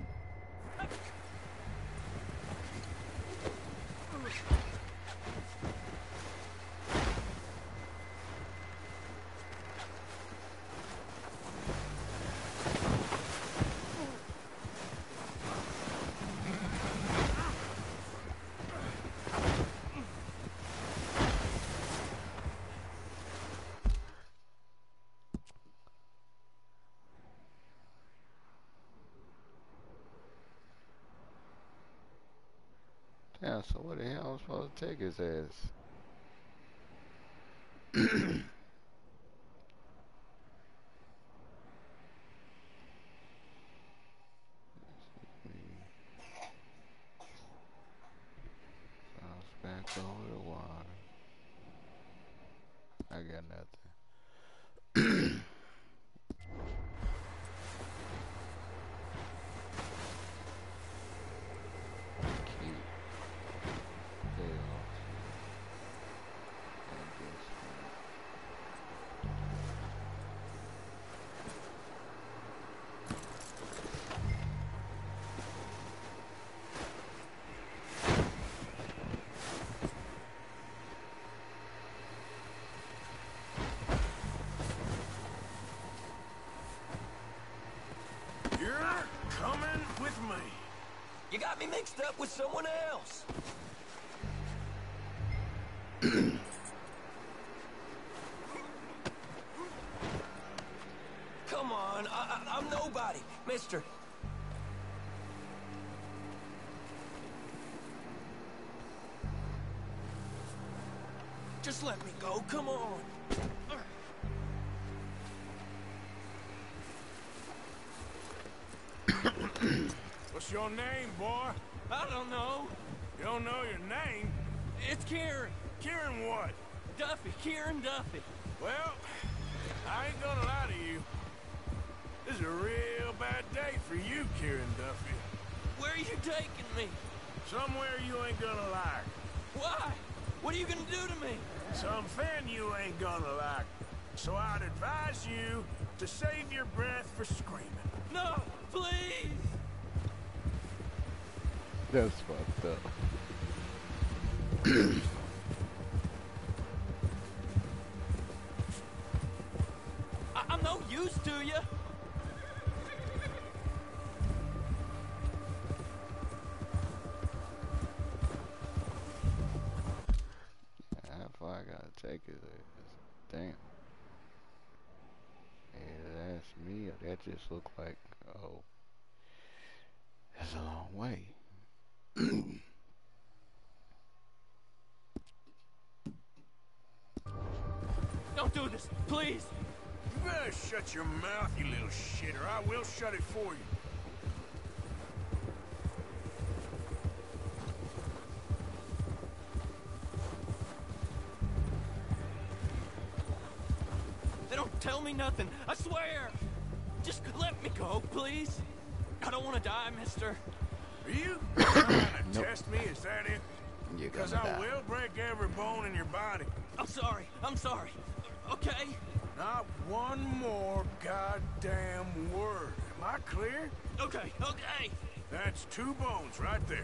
Yeah, so what the hell am I supposed to take his ass? Bounce back over the water. I got nothing. me. You got me mixed up with someone else. Come on, I, I, I'm nobody, mister. Just let me go, come on. What's your name, boy? I don't know. You don't know your name? It's Kieran. Kieran what? Duffy, Kieran Duffy. Well, I ain't gonna lie to you. This is a real bad day for you, Kieran Duffy. Where are you taking me? Somewhere you ain't gonna like. Why? What are you gonna do to me? Something you ain't gonna like. So I'd advise you to save your breath for screaming. No, please! That's fucked up. I I'm no use to you. How far I gotta take it? Damn. Yeah, that's me, or that just looked like, oh, that's a long way. Don't do this, please. You better shut your mouth, you little shit, or I will shut it for you. They don't tell me nothing, I swear. Just let me go, please. I don't want to die, mister. Are you trying to Nope. test me? Is that it? You're Because gonna I die. will break every bone in your body. I'm sorry, I'm sorry. Okay? Not one more goddamn word. Am I clear? Okay, okay. That's two bones right there.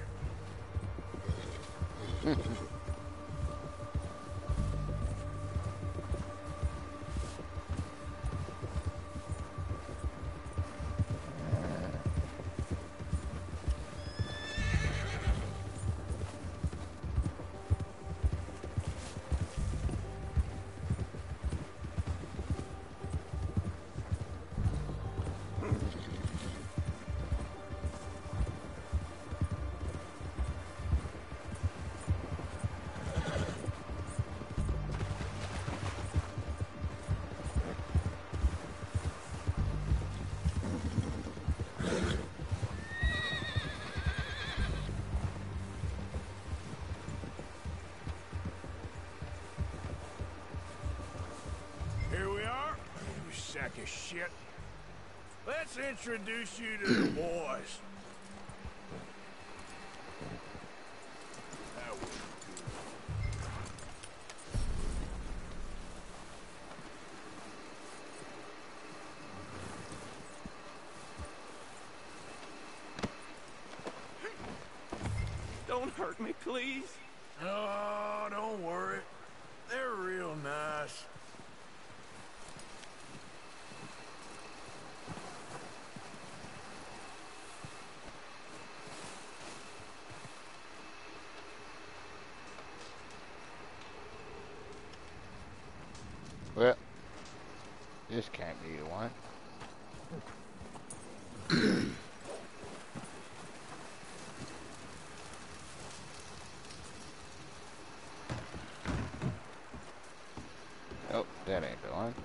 Here we are, you sack of shit. Let's introduce you to the boys. That was Don't hurt me, please. good. Oh, don't worry. They're real nice. Well, this can't be the one. Oh, that ain't the one.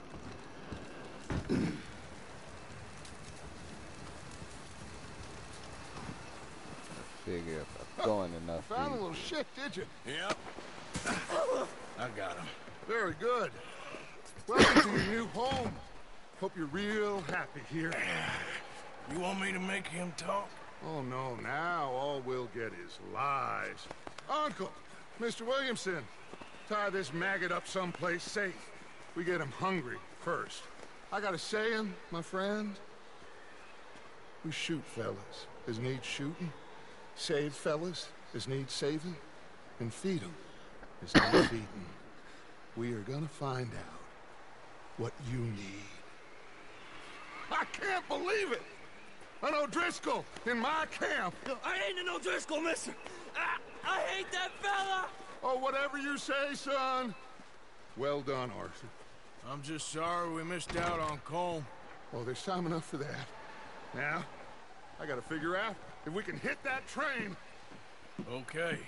Figure if I'm going enough. Found a deep. little shit, did you? Yep. I got him. Very good. Welcome to your new home. Hope you're real happy here. You want me to make him talk? Oh, no, now all we'll get is lies. Uncle, Mister Williamson, tie this maggot up someplace safe. We get him hungry first. I got a saying, my friend. We shoot fellas as need shooting, save fellas as need saving, and feed them as need feeding. We are gonna find out what you need. I can't believe it! An O'Driscoll in my camp. I ain't an O'Driscoll, mister. I, I hate that fella. Oh, whatever you say, son. Well done, Arthur. I'm just sorry we missed out on Colm. Oh, there's time enough for that. Now, I gotta figure out if we can hit that train. Okay.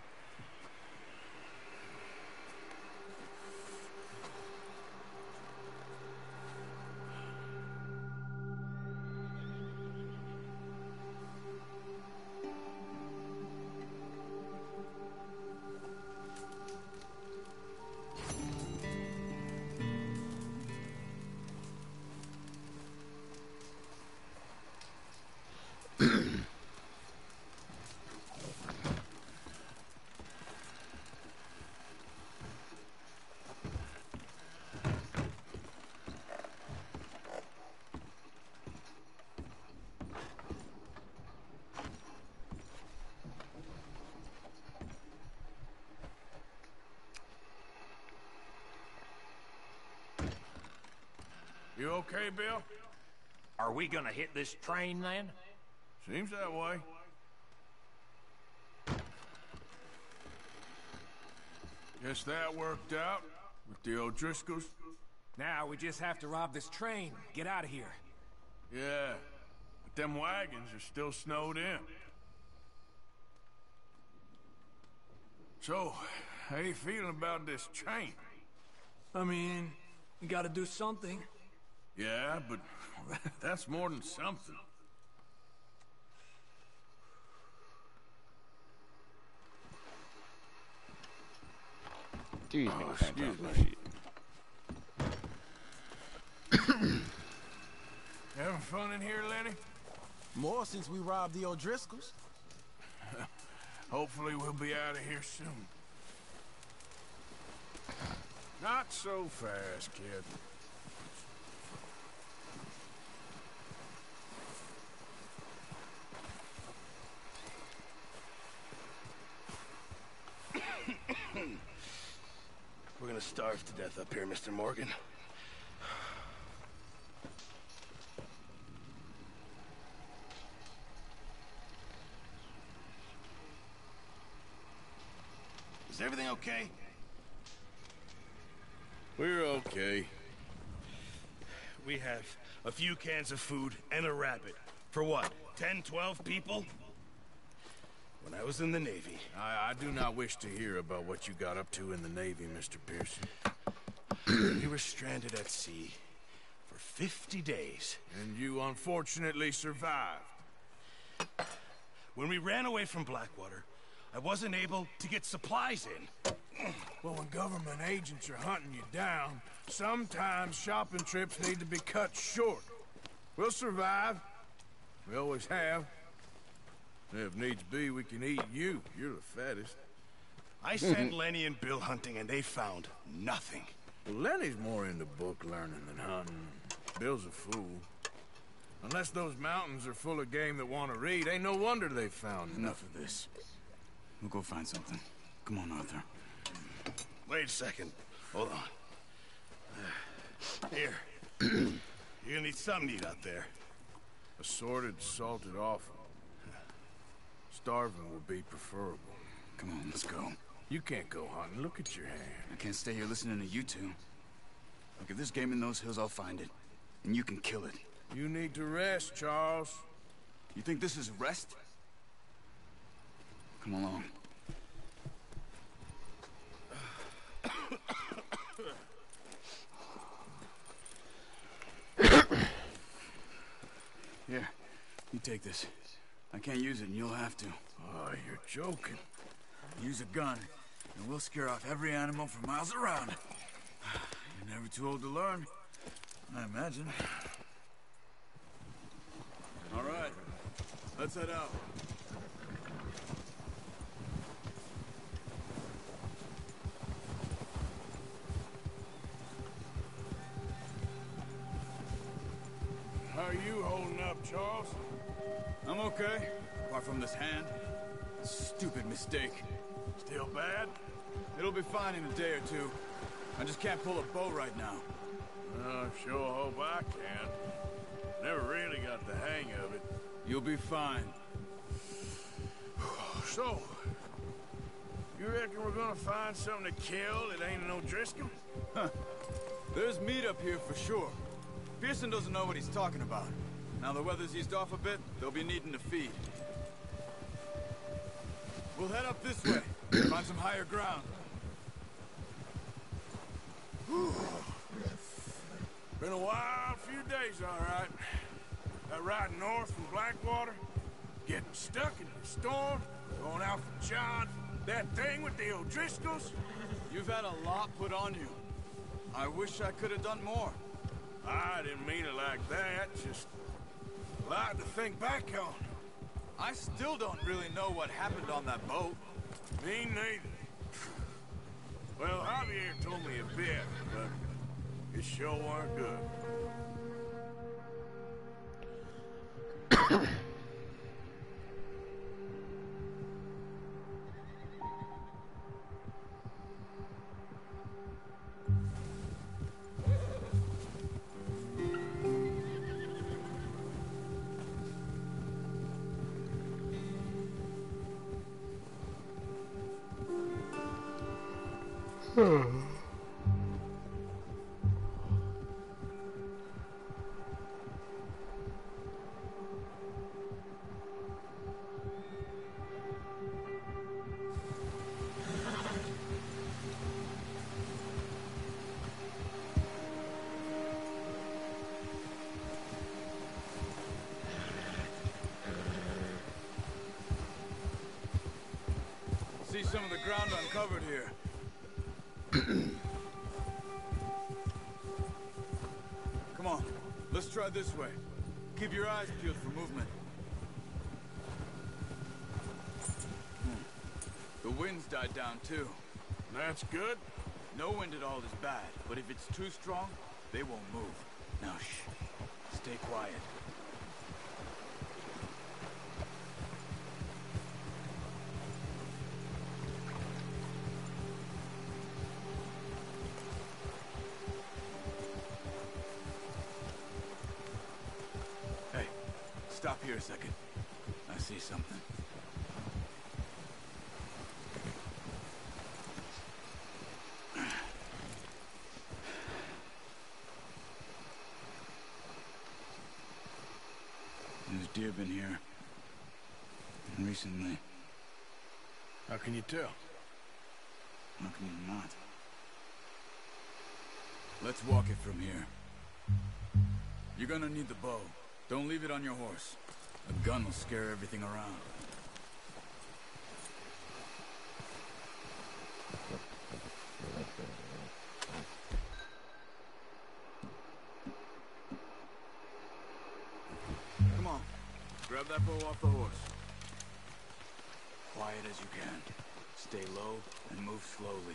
You okay, Bill? Are we gonna hit this train, then? Seems that way. Guess that worked out with the O'Driscolls. Now we just have to rob this train, get out of here. Yeah, but them wagons are still snowed in. So, how you feeling about this train? I mean, we gotta do something. Yeah, but that's more than something. Dude, oh, excuse me. Having fun in here, Lenny? More since we robbed the O'Driscolls. Hopefully we'll be out of here soon. Not so fast, kid. We're gonna starve to death up here, Mister Morgan. Is everything okay? We're okay. We have a few cans of food and a rabbit. For what, ten, twelve people? When I was in the Navy... I, I do not wish to hear about what you got up to in the Navy, Mister Pearson. We were stranded at sea for fifty days. And you unfortunately survived. When we ran away from Blackwater, I wasn't able to get supplies in. Well, when government agents are hunting you down, sometimes shopping trips need to be cut short. We'll survive. We always have. If needs be, we can eat you. You're the fattest. I sent Lenny and Bill hunting, and they found nothing. Well, Lenny's more into book learning than hunting. Bill's a fool. Unless those mountains are full of game that want to read, ain't no wonder they found nothing. Enough of this. We'll go find something. Come on, Arthur. Wait a second. Hold on. Here. You're gonna need something to eat out there. Assorted, salted offal. Starving would be preferable. Come on, let's go. You can't go hunting. Look at your hand. I can't stay here listening to you two. Look, if there's game in those hills, I'll find it. And you can kill it. You need to rest, Charles. You think this is rest? Come along. Here, you take this. I can't use it, and you'll have to. Oh, you're joking. Use a gun, and we'll scare off every animal for miles around. You're never too old to learn, I imagine. All right, let's head out. How are you holding up, Charles? I'm okay, apart from this hand. Stupid mistake. Still bad? It'll be fine in a day or two. I just can't pull a bow right now. I sure hope I can. Never really got the hang of it. You'll be fine. So, you reckon we're gonna find something to kill that ain't an O'Driscoll? Huh. There's meat up here for sure. Pearson doesn't know what he's talking about. Now the weather's eased off a bit, they'll be needing to feed. We'll head up this way, find some higher ground. Been a wild few days, all right. That ride north from Blackwater, getting stuck in the storm, going out for John, that thing with the O'Driscolls. You've had a lot put on you. I wish I could have done more. I didn't mean it like that, just a lot to think back on. I still don't really know what happened on that boat. Me neither. Well, Javier told me a bit, but it sure weren't good. See some of the ground uncovered here. Come on, let's try this way. Keep your eyes peeled for movement. Hmm. The wind's died down too. That's good. No wind at all is bad, but if it's too strong, they won't move. Now shh, stay quiet. Stop here a second. I see something. There's deer been here. Recently. How can you tell? How can you not? Let's walk it from here. You're gonna need the bow. Don't leave it on your horse. A gun will scare everything around. Come on. Grab that bow off the horse. Quiet as you can. Stay low and move slowly.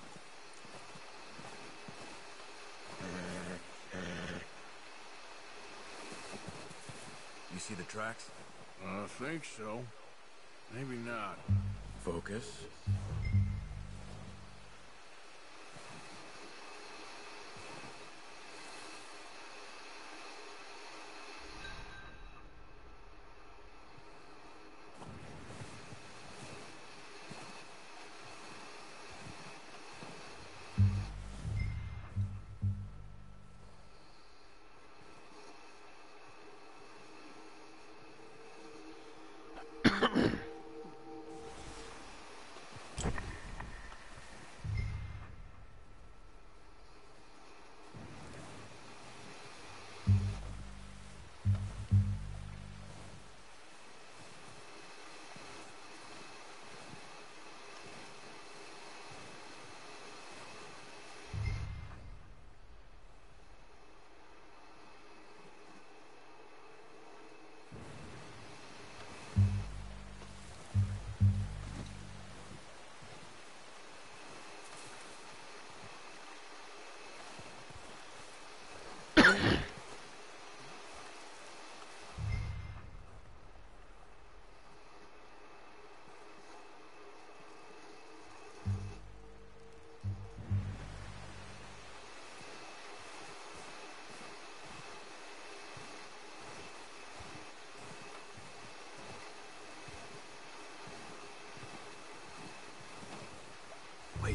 You see the tracks? I think so. Maybe not. Focus.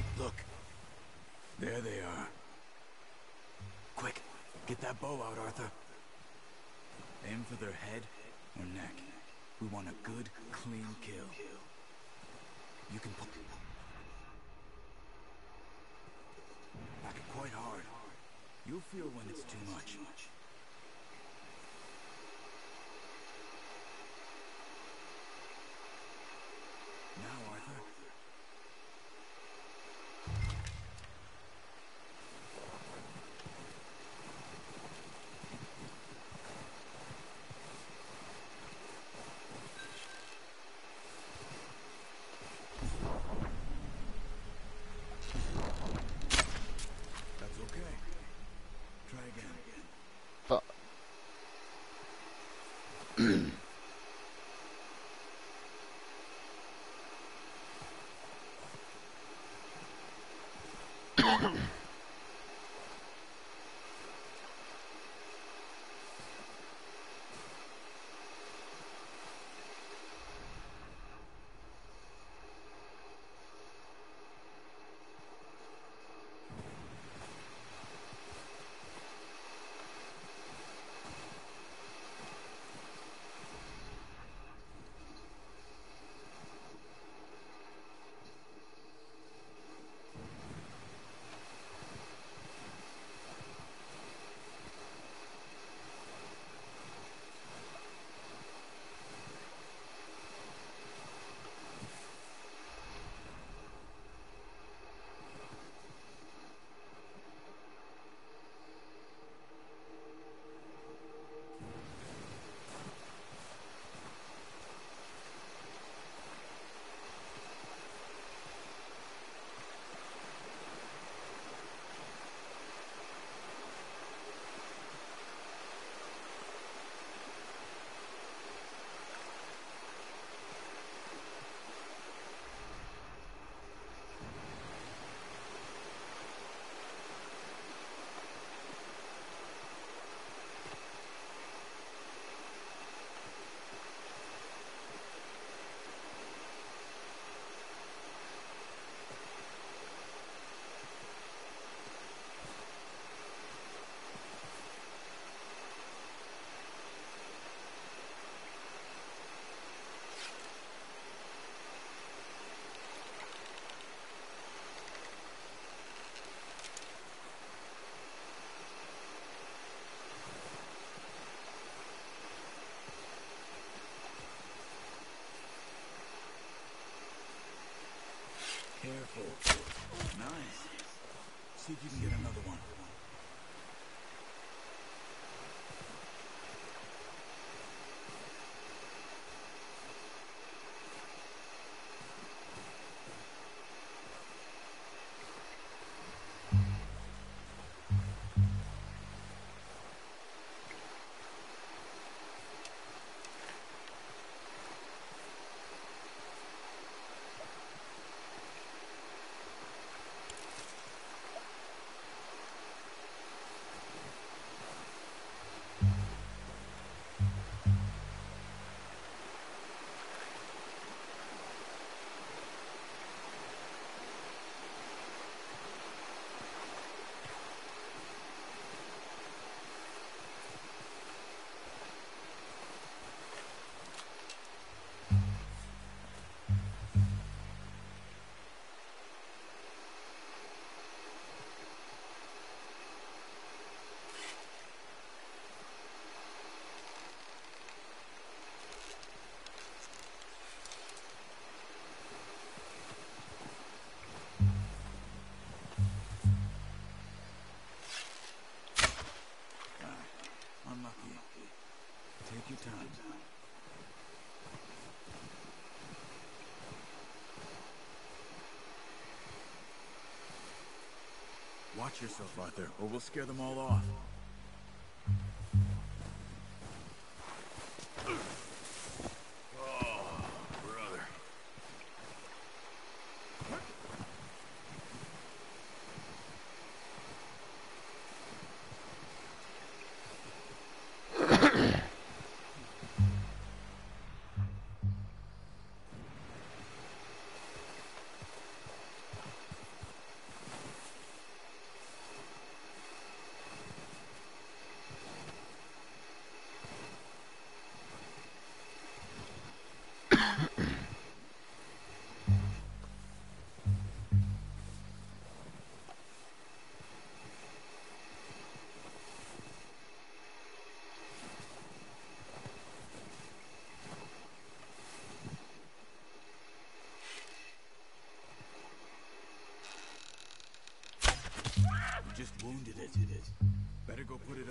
Look. There they are. Quick, get that bow out, Arthur. Aim for their head or neck. We want a good, clean kill. You can pull... Back it quite hard. You'll feel when it's too much. Now, Arthur. That's okay. Try again. Fuck. Careful. Nice. See if you can get another one. Unlucky. Take your time. Watch yourself, Arthur, or we'll scare them all off. Oh, brother.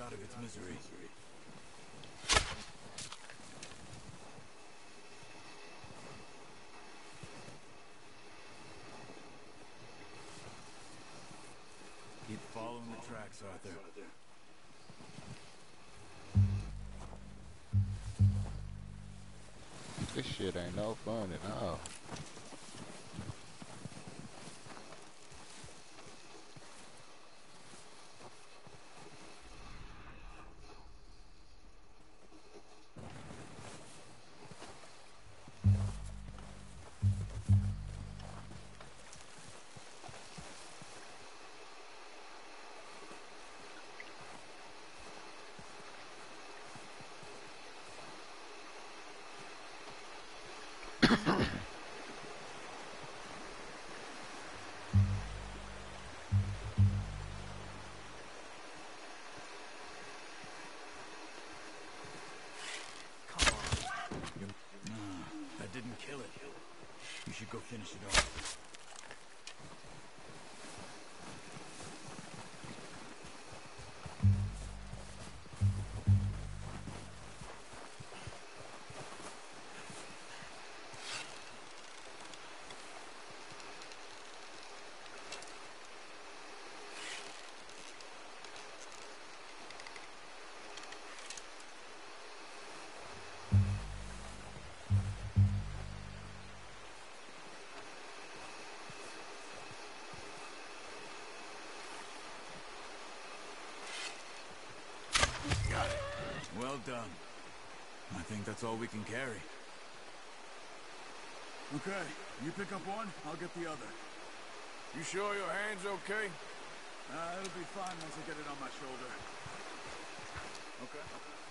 out of its misery. Keep following the tracks, Arthur. This shit ain't no fun at all. You should go finish it off. Well done. I think that's all we can carry. Okay, you pick up one, I'll get the other. You sure your hand's okay? Uh, it'll be fine once I get it on my shoulder. Okay.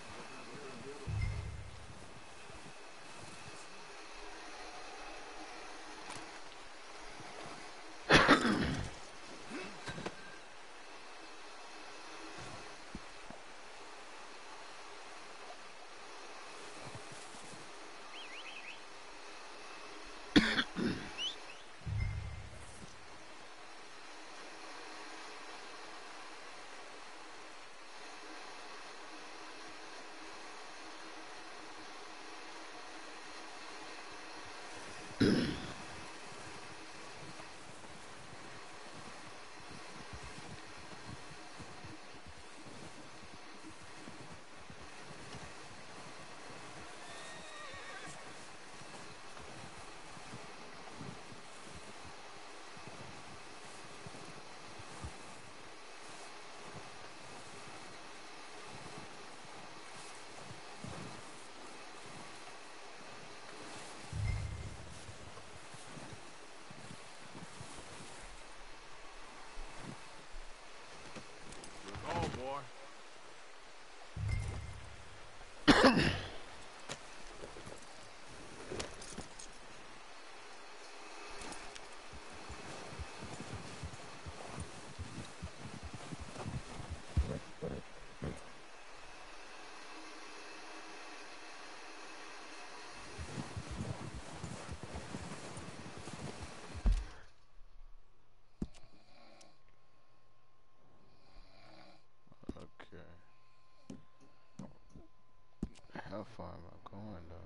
How far am I going though?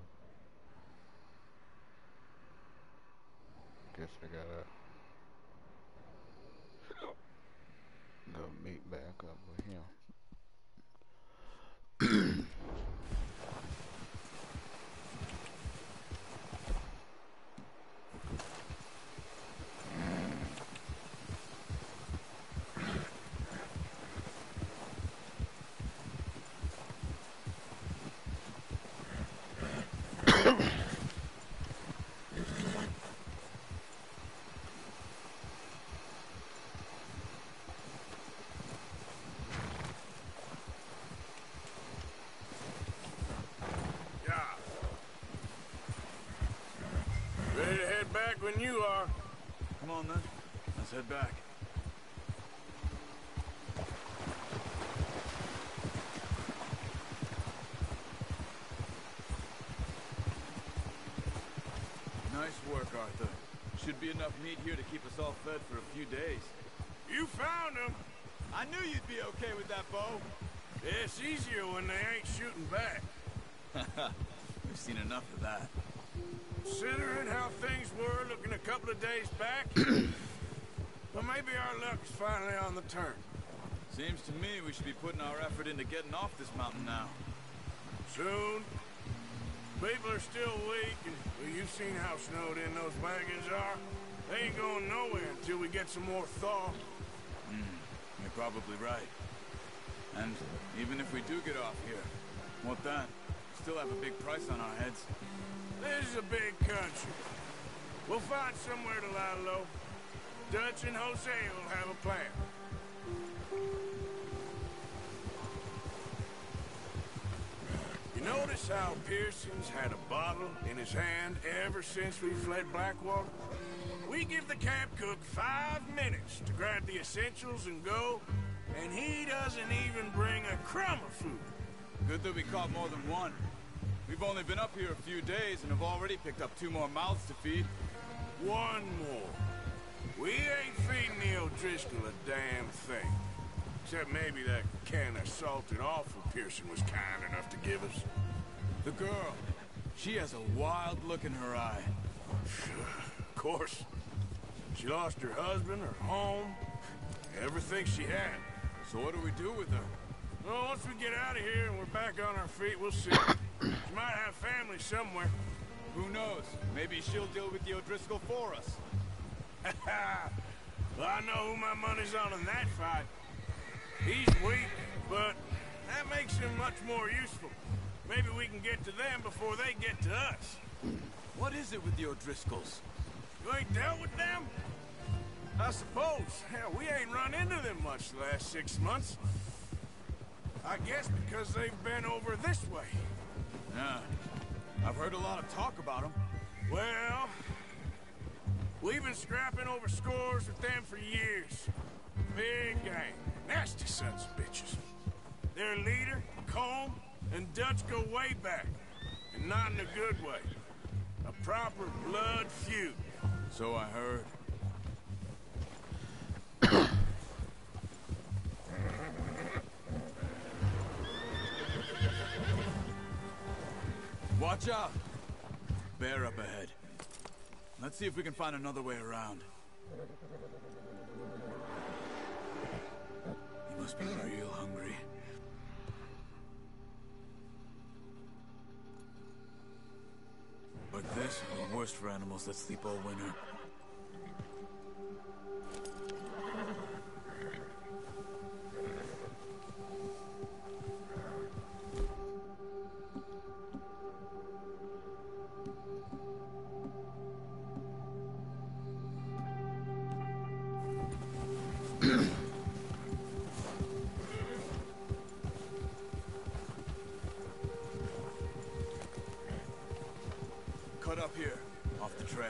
Guess I gotta go meet back up with him. When you are. Come on then. Let's head back. Nice work, Arthur. Should be enough meat here to keep us all fed for a few days. You found him! I knew you'd be okay with that bow. Yeah, it's easier when they ain't shooting back. We've seen enough of that. Considering how things were looking a couple of days back, well, maybe our luck is finally on the turn. Seems to me we should be putting our effort into getting off this mountain now. Soon. People are still weak, and well, you've seen how snowed in those wagons are. They ain't going nowhere until we get some more thaw. Hmm, you're probably right. And even if we do get off here, what then? We still have a big price on our heads. This is a big country. We'll find somewhere to lie low. Dutch and Hosea will have a plan. You notice how Pearson's had a bottle in his hand ever since we fled Blackwater? We give the camp cook five minutes to grab the essentials and go, and he doesn't even bring a crumb of food. Good that we caught more than one. We've only been up here a few days and have already picked up two more mouths to feed. One more. We ain't feeding the O'Driscoll a damn thing. Except maybe that can of salted offal Pearson was kind enough to give us. The girl. She has a wild look in her eye. Of course. She lost her husband, her home, everything she had. So what do we do with her? Well, once we get out of here and we're back on our feet, we'll see. She might have family somewhere. Who knows? Maybe she'll deal with the O'Driscoll for us. Well, I know who my money's on in that fight. He's weak, but that makes him much more useful. Maybe we can get to them before they get to us. What is it with the O'Driscolls? You ain't dealt with them? I suppose. Hell, we ain't run into them much the last six months. I guess because they've been over this way. Yeah. I've heard a lot of talk about them. Well, we've been scrapping over scores with them for years. Big gang. Nasty sons of bitches. Their leader, Colm, and Dutch go way back. And not in a good way. A proper blood feud. So I heard. Watch out! Bear up ahead. Let's see if we can find another way around. You must be real hungry. Like this are the worst for animals that sleep all winter. Cut up here, off the trail.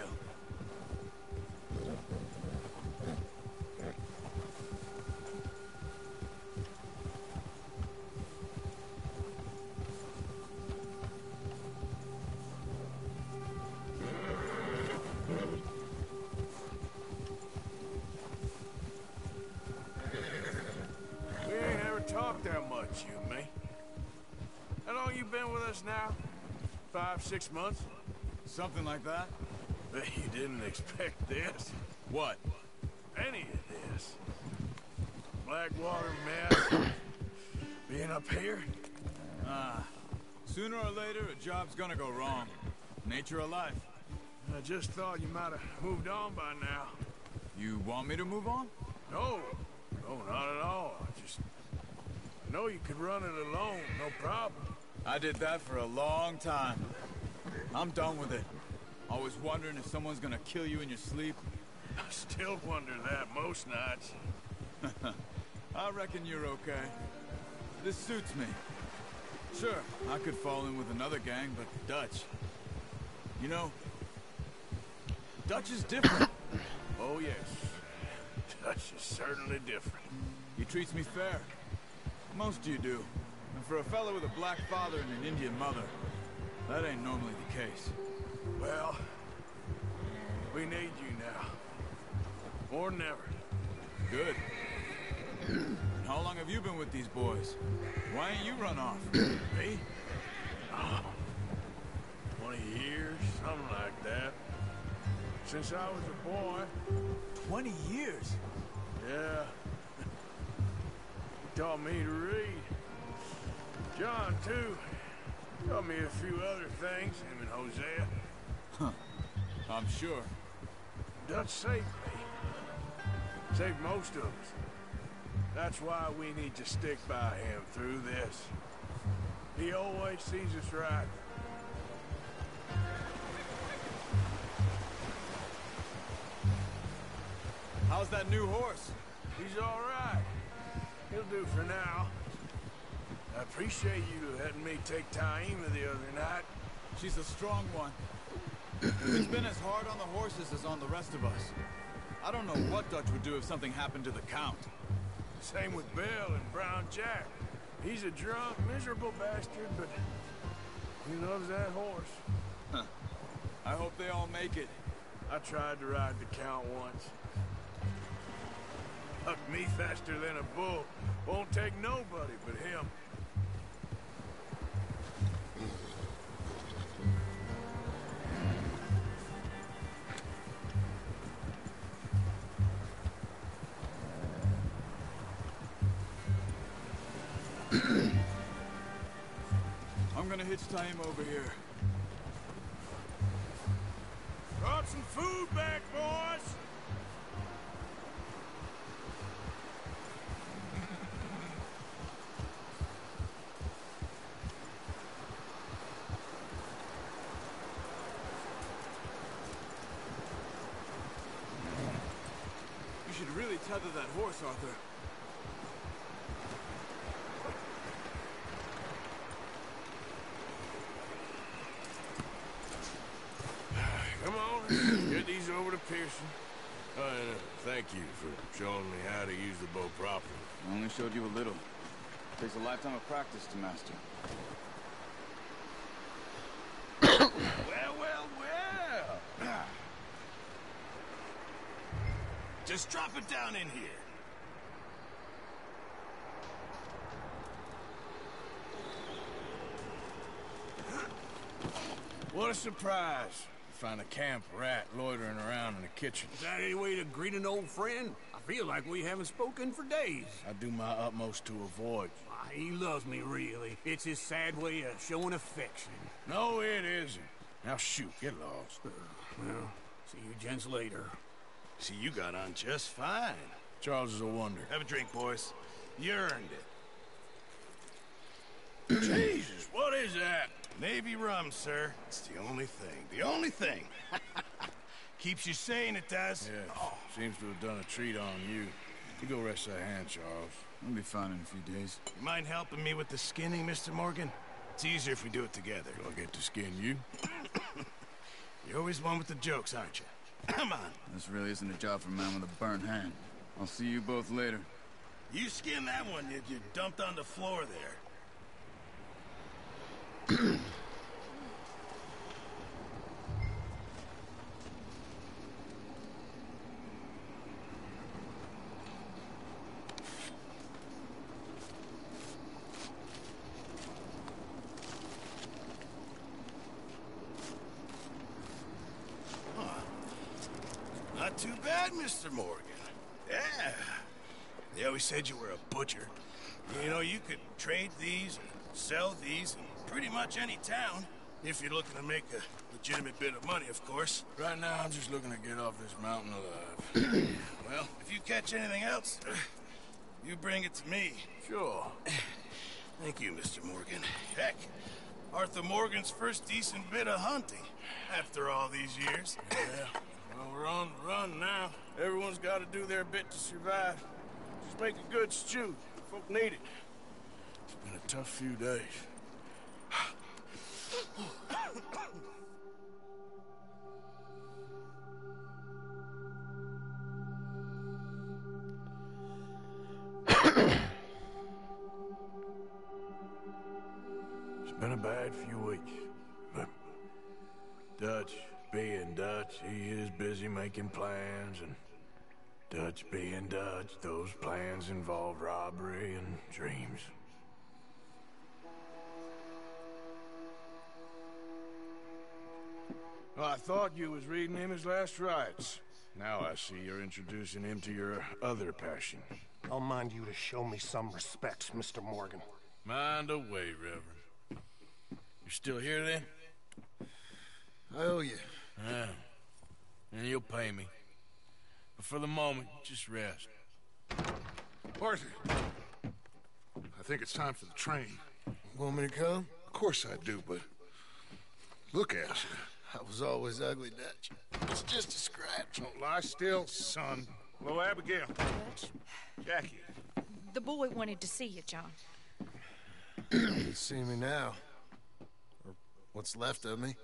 We ain't ever talked that much, you and me. How long you been with us now? Five, six months? Something like that? Bet you didn't expect this. What? Any of this. Blackwater mess. Being up here? Ah. Sooner or later, a job's gonna go wrong. Nature of life. I just thought you might have moved on by now. You want me to move on? No. No, not at all. I just... I know you could run it alone, no problem. I did that for a long time. I'm done with it. Always wondering if someone's gonna kill you in your sleep. I still wonder that most nights. I reckon you're okay. This suits me. Sure, I could fall in with another gang, but Dutch... You know... Dutch is different. Oh, yes. Dutch is certainly different. He treats me fair. Most of you do. And for a fellow with a black father and an Indian mother, that ain't normally the case. Well, we need you now. Or never. Good. How long have you been with these boys? Why ain't you run off? Me? Oh, twenty years, something like that. Since I was a boy. Twenty years? Yeah. He taught me to read. John, too. Taught me a few other things, him and Hosea. Huh. I'm sure. Dutch saved me. Saved most of us. That's why we need to stick by him through this. He always sees us right. How's that new horse? He's all right. He'll do for now. I appreciate you letting me take Taima the other night. She's a strong one. It's been as hard on the horses as on the rest of us. I don't know what Dutch would do if something happened to the Count. Same with Bill and Brown Jack. He's a drunk, miserable bastard, but he loves that horse. Huh. I hope they all make it. I tried to ride the Count once. Hucked me faster than a bull. Won't take nobody but him. I'm gonna hitch Taima over here. Brought some food back, boys! You should really tether that horse, Arthur. Come on, get these over to Pearson. Oh, and, uh, thank you for showing me how to use the bow properly. I only showed you a little. Takes a lifetime of practice to master. Well, well, well. Just drop it down in here. What a surprise. Find a camp rat loitering around in the kitchen. Is that any way to greet an old friend? I feel like we haven't spoken for days. I do my utmost to avoid. Why, he loves me, really. It's his sad way of showing affection. No, it isn't. Now shoot, get lost. Uh, well, see you gents later. See, you got on just fine. Charles is a wonder. Have a drink, boys. You earned it. Jesus, what is that? Navy rum, sir. It's the only thing. The only thing. Keeps you sane, it does. Yeah, oh. Seems to have done a treat on you. You go rest that hand, Charles. I'll be fine in a few days. You mind helping me with the skinning, Mister Morgan? It's easier if we do it together. Do I get to skin you? You're always one with the jokes, aren't you? Come on. This really isn't a job for a man with a burnt hand. I'll see you both later. You skin that one that you dumped on the floor there. Not too bad, Mister Morgan. Yeah. They always said you were a butcher. You know, you could trade these, sell these in pretty much any town, if you're looking to make a legitimate bit of money, of course. Right now, I'm just looking to get off this mountain alive. Well, if you catch anything else, you bring it to me. Sure. Thank you, Mister Morgan. Heck, Arthur Morgan's first decent bit of hunting, after all these years. Yeah. Well, we're on the run now. Everyone's got to do their bit to survive. Just make a good stew. Folk need it. It's been a tough few days. It's been a bad few weeks, but Dutch, being Dutch, he is busy making plans, and Dutch being Dutch, those plans involved robbery and dreams. Well, I thought you was reading him his last rites. Now I see you're introducing him to your other passion. I'll mind you to show me some respect, Mister Morgan. Mind away, Reverend. You still here, then? I owe you. Yeah. And you'll pay me. But for the moment, just rest. Arthur, I think it's time for the train. Want me to come? Of course I do, but look at you. I was always ugly, Dutch. It's just a scratch. Don't lie still, son. Hello, Abigail. Jackie. The boy wanted to see you, John. See me now. Or what's left of me.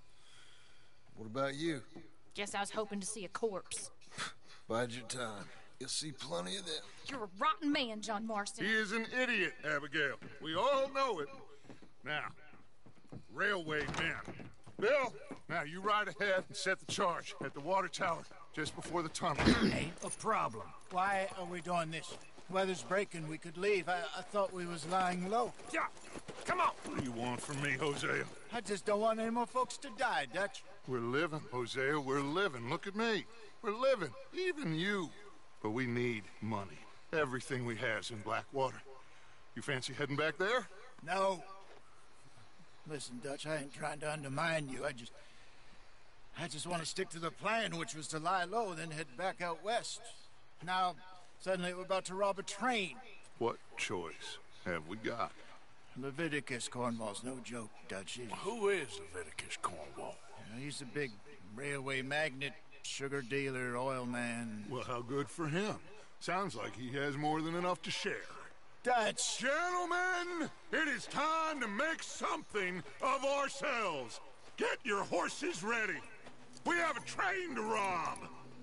What about you? Guess I was hoping to see a corpse. Bide your time. You'll see plenty of them. You're a rotten man, John Marston. He is an idiot, Abigail. We all know it. Now, railway men. Bill, now you ride ahead and set the charge at the water tower just before the tunnel. Ain't a problem. Why are we doing this? Weather's breaking. We could leave. I, I thought we was lying low. Yeah, come on. What do you want from me, Hosea? I just don't want any more folks to die, Dutch. We're living, Hosea. We're living. Look at me. We're living. Even you. But we need money. Everything we have's in Blackwater. You fancy heading back there? No. Listen, Dutch, I ain't trying to undermine you. I just... I just want to stick to the plan, which was to lie low, then head back out west. Now, suddenly we're about to rob a train. What choice have we got? Leviticus Cornwall's no joke, Dutch. He's, Who is Leviticus Cornwall? you know, he's a big railway magnate, sugar dealer, oil man. Well, how good for him. Sounds like he has more than enough to share. Dutch! Gentlemen, it is time to make something of ourselves. Get your horses ready. We have a train to rob.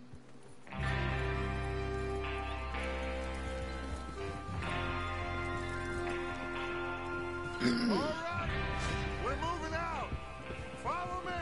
All right, we're moving out. Follow me.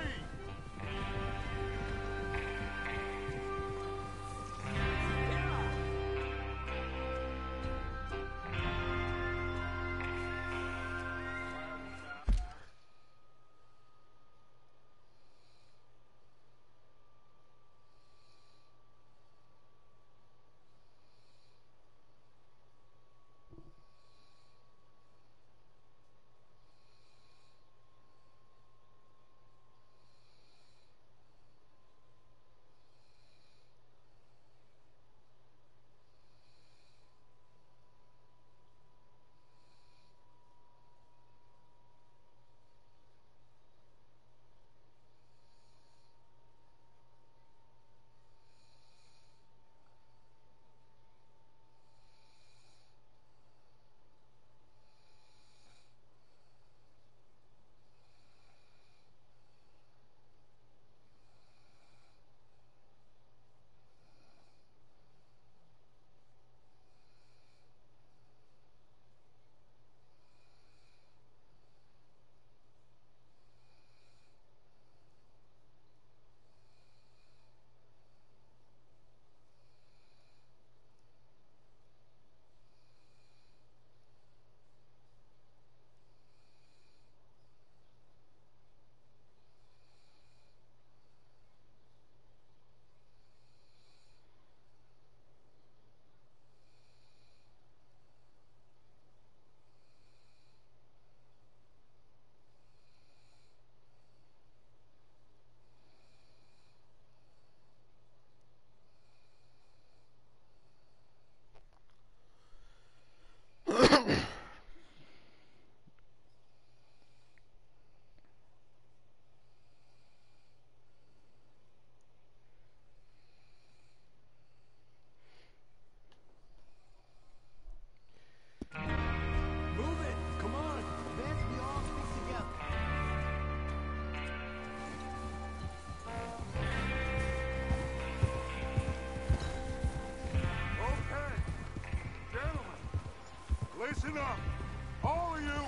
Listen up, all of you.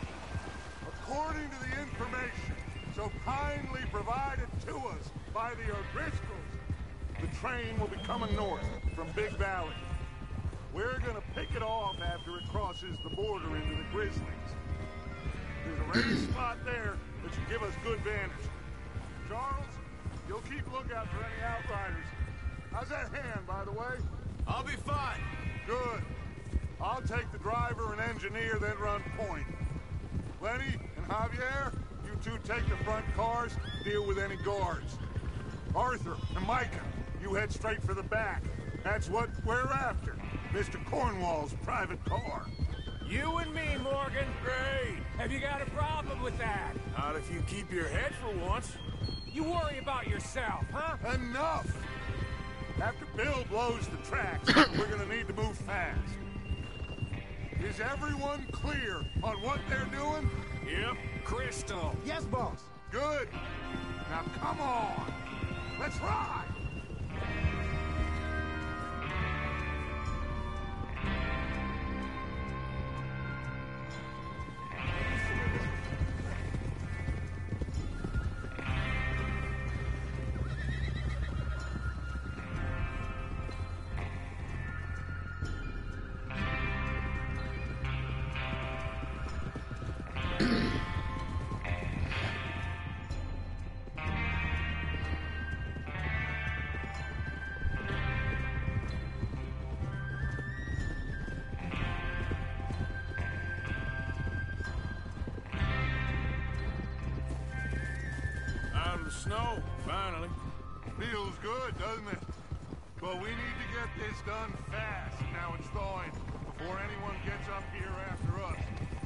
According to the information so kindly provided to us by the O'Driscolls, the train will be coming north from Big Valley. We're gonna pick it off after it crosses the border into the Grizzlies. There's a raised spot there that should give us good vantage. Charles, you'll keep lookout for any outriders. How's that hand, by the way? I'll be fine. Good. I'll take the driver and engineer, then run point. Lenny and Javier, you two take the front cars, deal with any guards. Arthur and Micah, you head straight for the back. That's what we're after. Mister Cornwall's private car. You and me, Morgan. Great. Have you got a problem with that? Not if you keep your head for once. You worry about yourself, huh? Enough! After Bill blows the tracks, we're gonna need to move fast. Is everyone clear on what they're doing? Yep. Crystal. Yes, boss. Good. Now come on. Let's ride. Snow, finally. Feels good, doesn't it? But we need to get this done fast, now it's thawing, before anyone gets up here after us.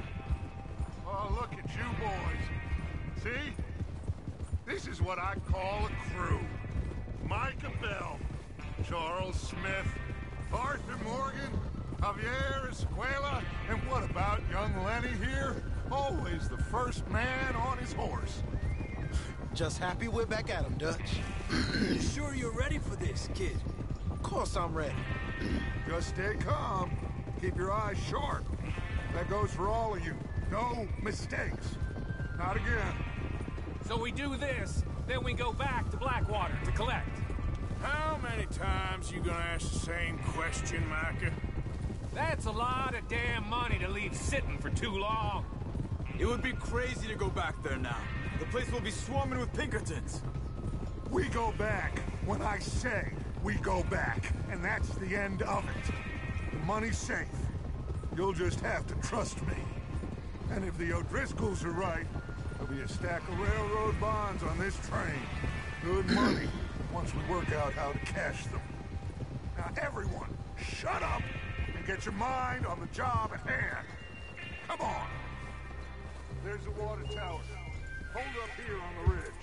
Oh, look at you boys. See? This is what I call a crew. Micah Bell, Charles Smith, Arthur Morgan, Javier Escuela, and what about young Lenny here? Always the first man on his horse. Just happy we're back at him, Dutch. You sure you're ready for this, kid? Of course I'm ready. Just stay calm. Keep your eyes sharp. That goes for all of you. No mistakes. Not again. So we do this, then we go back to Blackwater to collect. How many times you gonna ask the same question, Micah? That's a lot of damn money to leave sitting for too long. It would be crazy to go back there now. The place will be swarming with Pinkertons. We go back when I say we go back, and that's the end of it. The money's safe. You'll just have to trust me. And if the O'Driscolls are right, there'll be a stack of railroad bonds on this train. Good money, once we work out how to cash them. Now everyone, shut up and get your mind on the job at hand. Come on. There's the water tower. Hold up here on the ridge.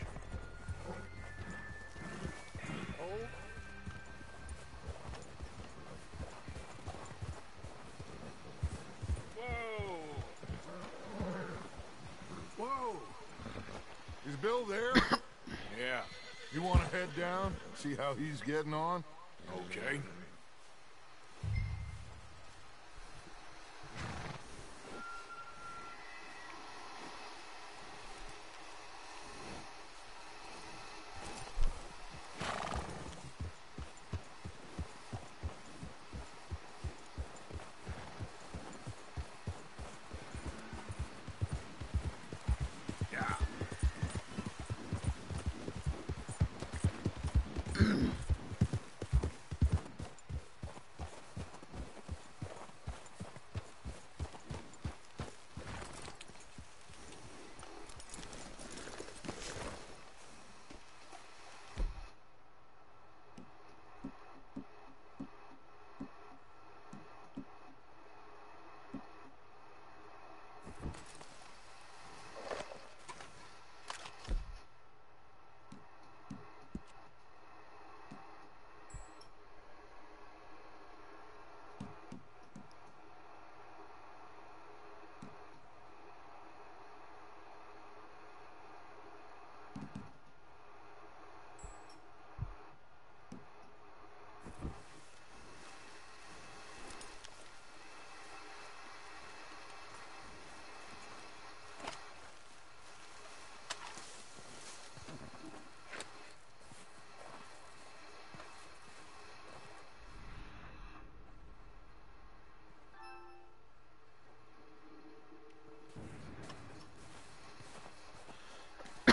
Hold. Whoa! Whoa! Is Bill there? Yeah. You want to head down, see how he's getting on? Okay.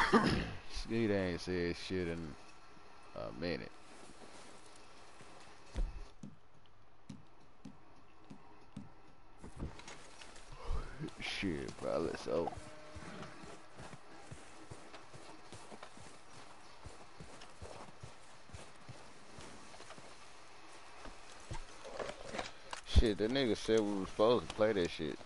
Skeet ain't said shit in a minute. Shit, probably so. Shit, that nigga said we were supposed to play that shit.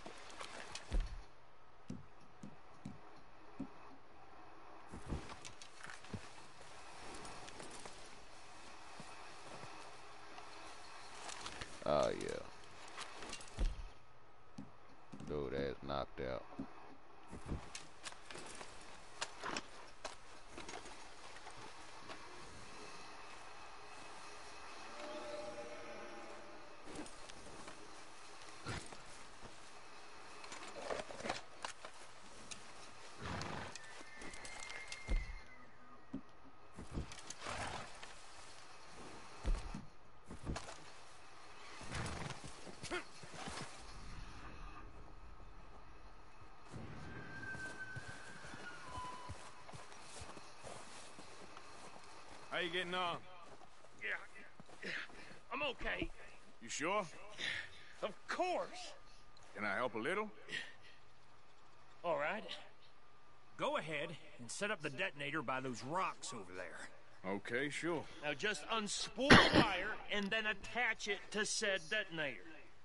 Oh yeah. Dude, that's knocked out. How you getting on? Yeah, I'm okay. You sure? Of course. Can I help a little? All right. Go ahead and set up the detonator by those rocks over there. Okay, sure. Now just unspool the wire and then attach it to said detonator.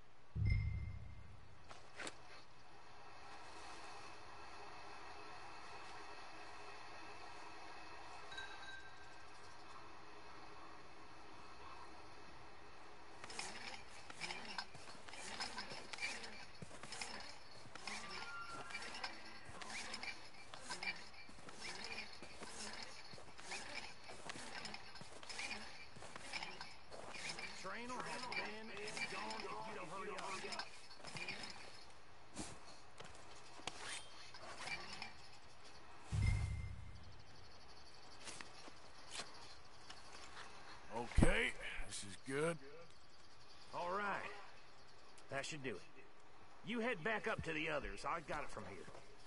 Okay, this is good. All right. That should do it. You head back up to the others. I got it from here.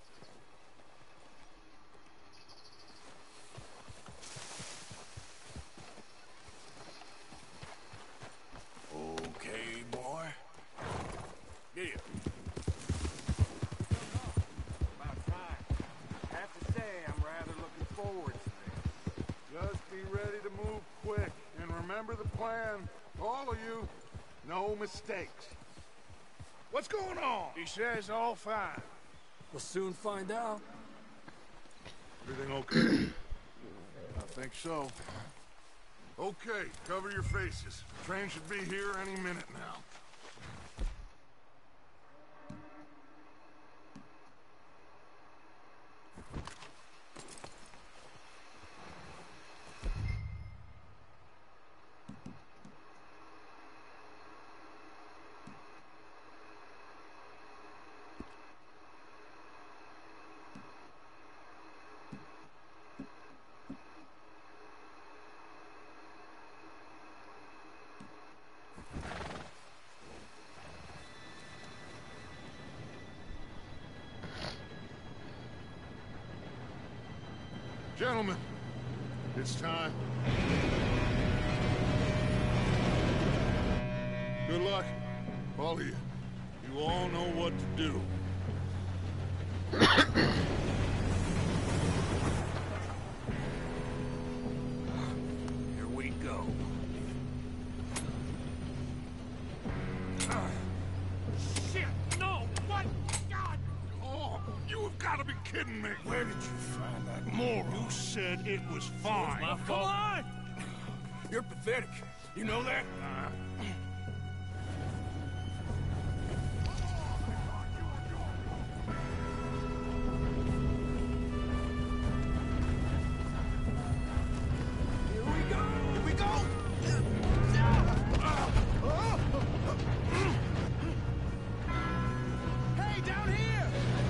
Okay, boy. Get here. About time. I have to say, I'm rather looking forward to this. Just be ready to move quick. And remember the plan. All of you, no mistakes. What's going on? He says all fine. We'll soon find out. Everything okay? I think so. Okay, cover your faces. Train should be here any minute now. Gentlemen, it's time. Good luck, all of you. You all know what to do. Here we go. Shit! No! What? God! Oh, you have got to be kidding me. Where did you find that Moral, you said it was fine. my fault. Come on! You're pathetic. You know that? Uh, Here we go! Here we go! Hey, down here!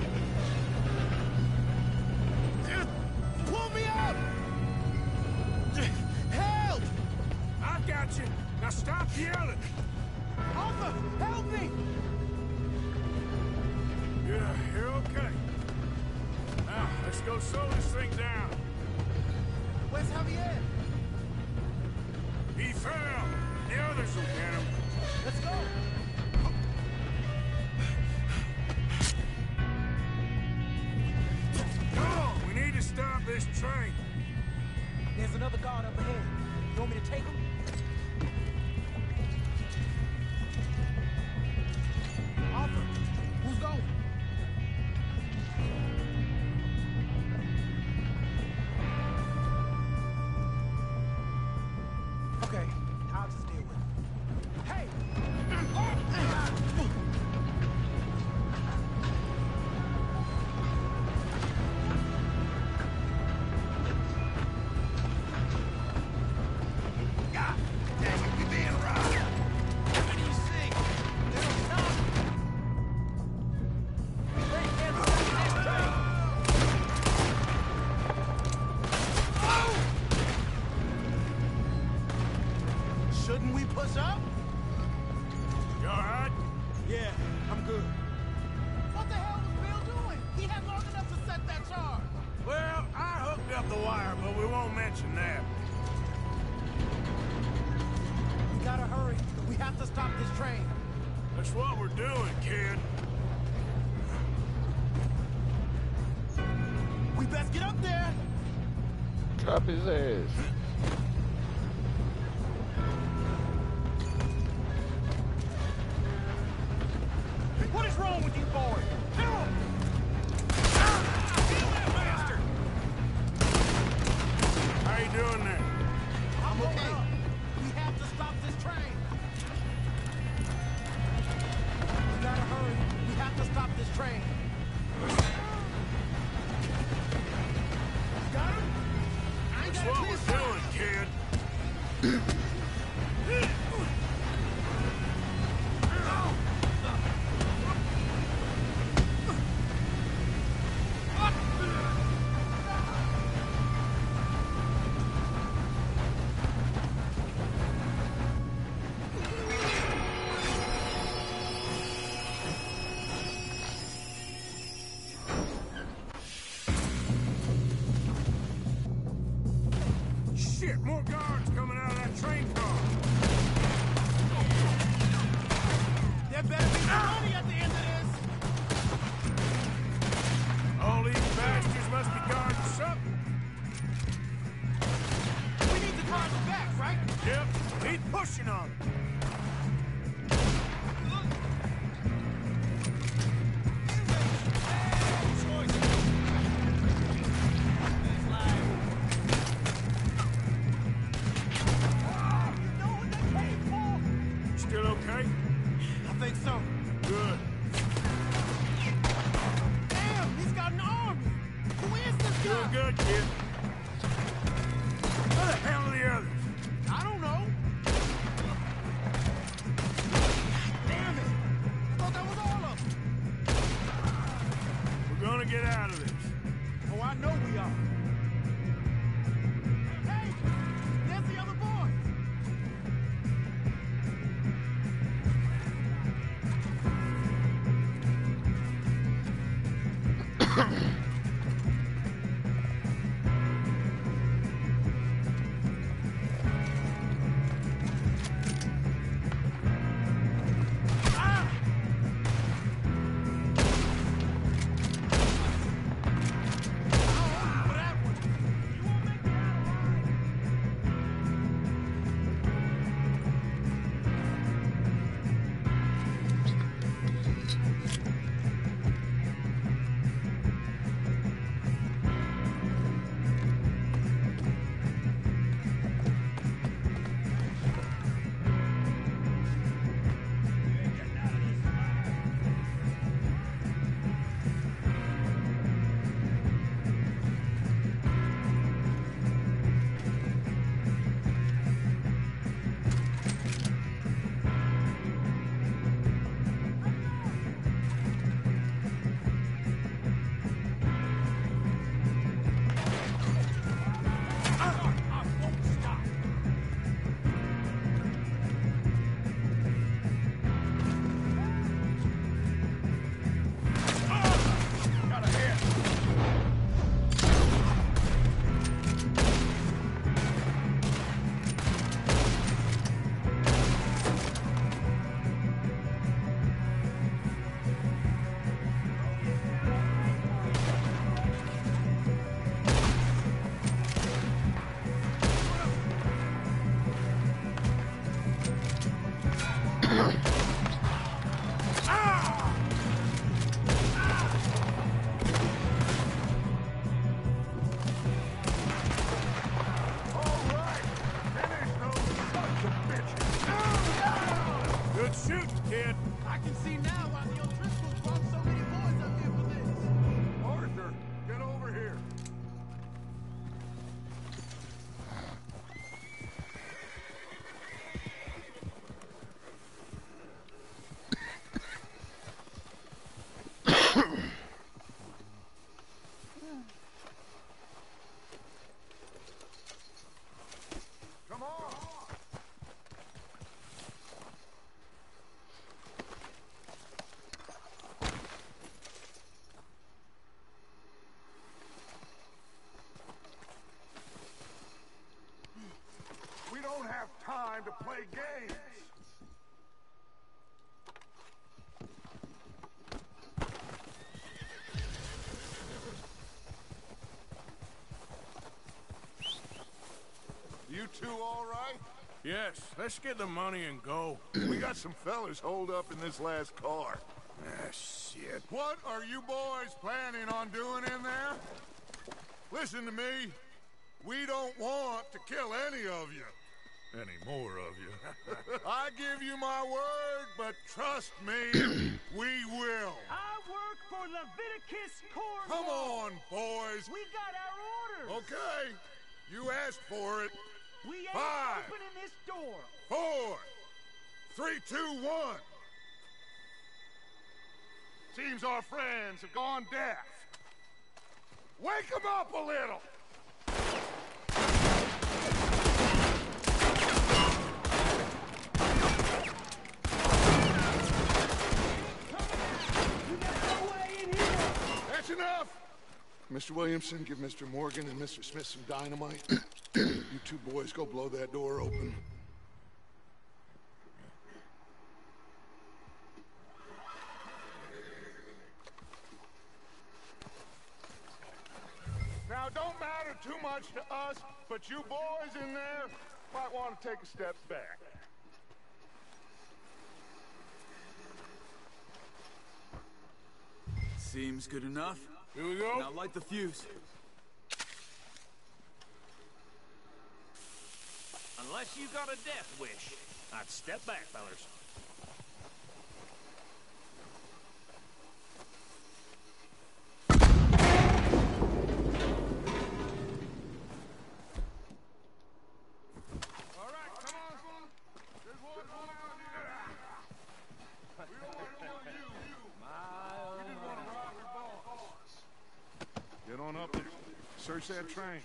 Pull me out! Help! I got you. Now stop yelling. Let's go slow this thing down. Where's Javier? He fell. The others will get him. Let's go. Come on, we need to stop this train. There's another guard up ahead. You want me to take him? Arthur, who's going? Okay, I'll just deal with it. Hey! God dang it, we being robbed. What do you see? They'll stop! They can't stop this train! Shouldn't we push up? You all right? Yeah, I'm good. What the hell was Bill doing? He had long enough to set that charge. Well, I hooked up the wire, but we won't mention that. We gotta hurry. We have to stop this train. That's what we're doing, kid. We best get up there. Drop his ass. What is wrong with you boys? Help! How you doing there? I'm okay. We have to stop this train. We gotta hurry. We have to stop this train. Got him? I ain't That's got what a we're doing, kid. Shit, more guards coming out of that train car. There better be some money at the end of this. All these bastards must be guards or something. We need to drive them back, right? Yep, he's pushing on them. Still okay? I think so. Good. Damn, he's got an army. Who is this guy? Doing good, kid. Where the hell are the others? I don't know. Damn it. I thought that was all of them. We're gonna get out of this. Oh, I know we are. Hey, there's the other boy. have time to play games. You two all right? Yes, let's get the money and go. We got some fellas holed up in this last car. Ah, shit. What are you boys planning on doing in there? Listen to me. We don't want to kill any of you. Any more of you. I give you my word, but trust me, we will. I work for Leviticus Corps. Come on, boys. We got our orders. Okay. You asked for it. We ain't Five, opening this door. Four, three, two, one. Seems our friends have gone deaf. Wake them up a little. That's enough. Mister Williamson, give Mister Morgan and Mister Smith some dynamite. You two boys go blow that door open. Now, don't matter too much to us, but you boys in there might want to take a step back. Seems good enough. Here we go. Now light the fuse. Unless you got a death wish, I'd step back, fellers. Get on up there. Search that train.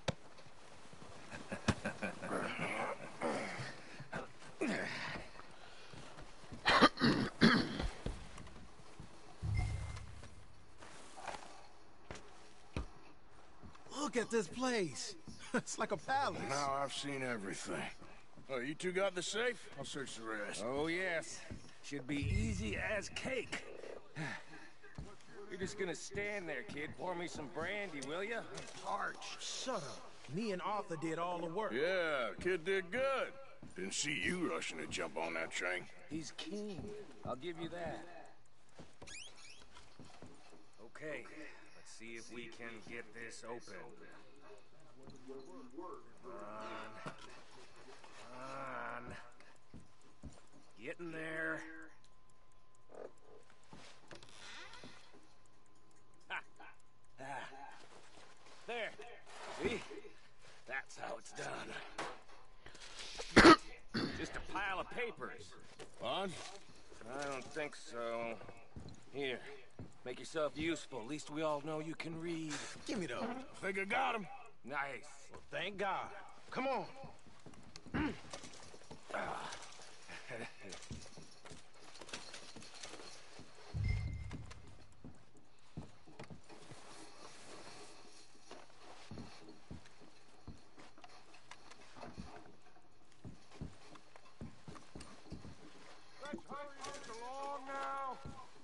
Look at this place. It's like a palace. Now I've seen everything. Oh, you two got the safe? I'll search the rest. Oh, yes. Should be easy as cake. You're just gonna stand there, kid. Pour me some brandy, will ya? I'm parched. Shut up. Me and Arthur did all the work. Yeah, kid did good. Didn't see you rushing to jump on that train. He's keen. I'll give you that. Okay, let's see if we can get this open. Come on. Come on. Getting there. Ha. Ah. There. See? That's how it's done. Just a pile of papers. Bonds? I don't think so. Here. Make yourself useful. At least we all know you can read. Give me those. I think I got him. Nice. Well, thank God. Come on. Ah. Let's hurry this along now.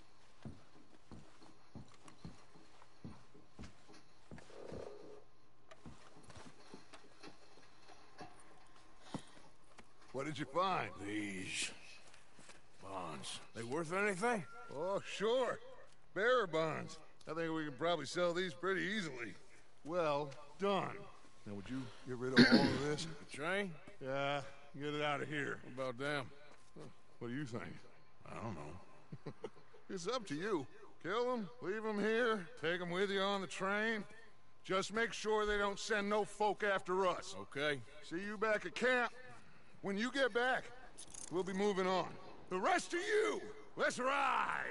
What did you find? These bonds. They worth anything? Oh, sure. Bearer bonds. I think we can probably sell these pretty easily. Well done. Now, would you get rid of all of this? The train? Yeah, get it out of here. What about them? What do you think? I don't know. It's up to you. Kill them, leave them here, take them with you on the train. Just make sure they don't send no folk after us. Okay. See you back at camp. When you get back, we'll be moving on. The rest of you, let's ride!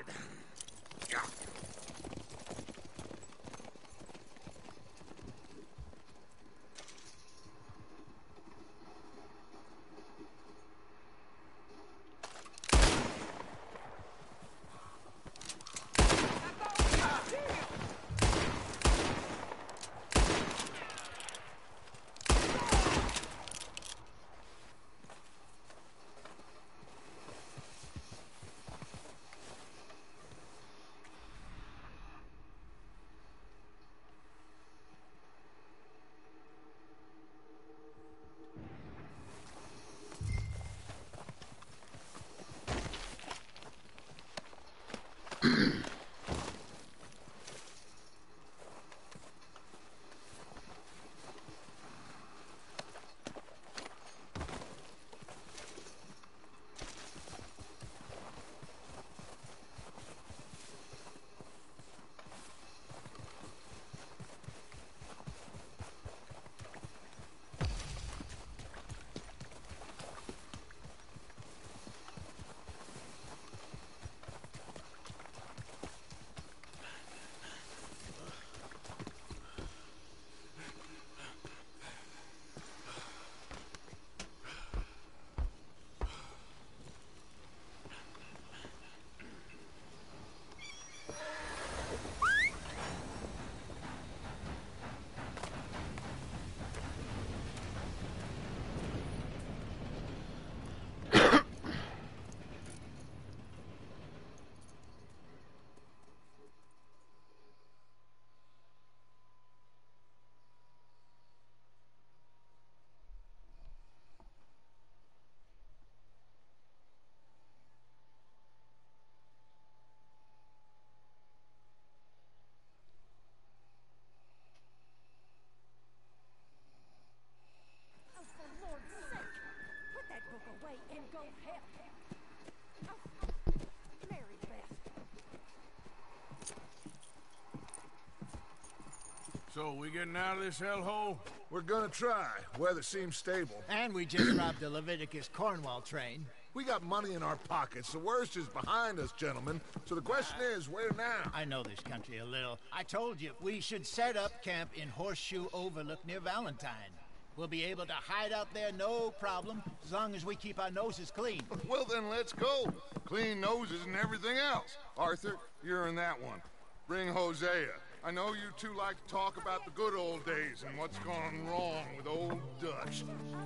getting out of this hellhole? We're gonna try. Weather seems stable. And we just robbed the Leviticus Cornwall train. We got money in our pockets. The worst is behind us, gentlemen. So the question is, where now? I know this country a little. I told you, we should set up camp in Horseshoe Overlook near Valentine. We'll be able to hide out there, no problem, as long as we keep our noses clean. Well, then let's go. Clean noses and everything else. Arthur, you're in that one. Bring Hosea. I know you two like to talk about the good old days and what's gone wrong with old Dutch.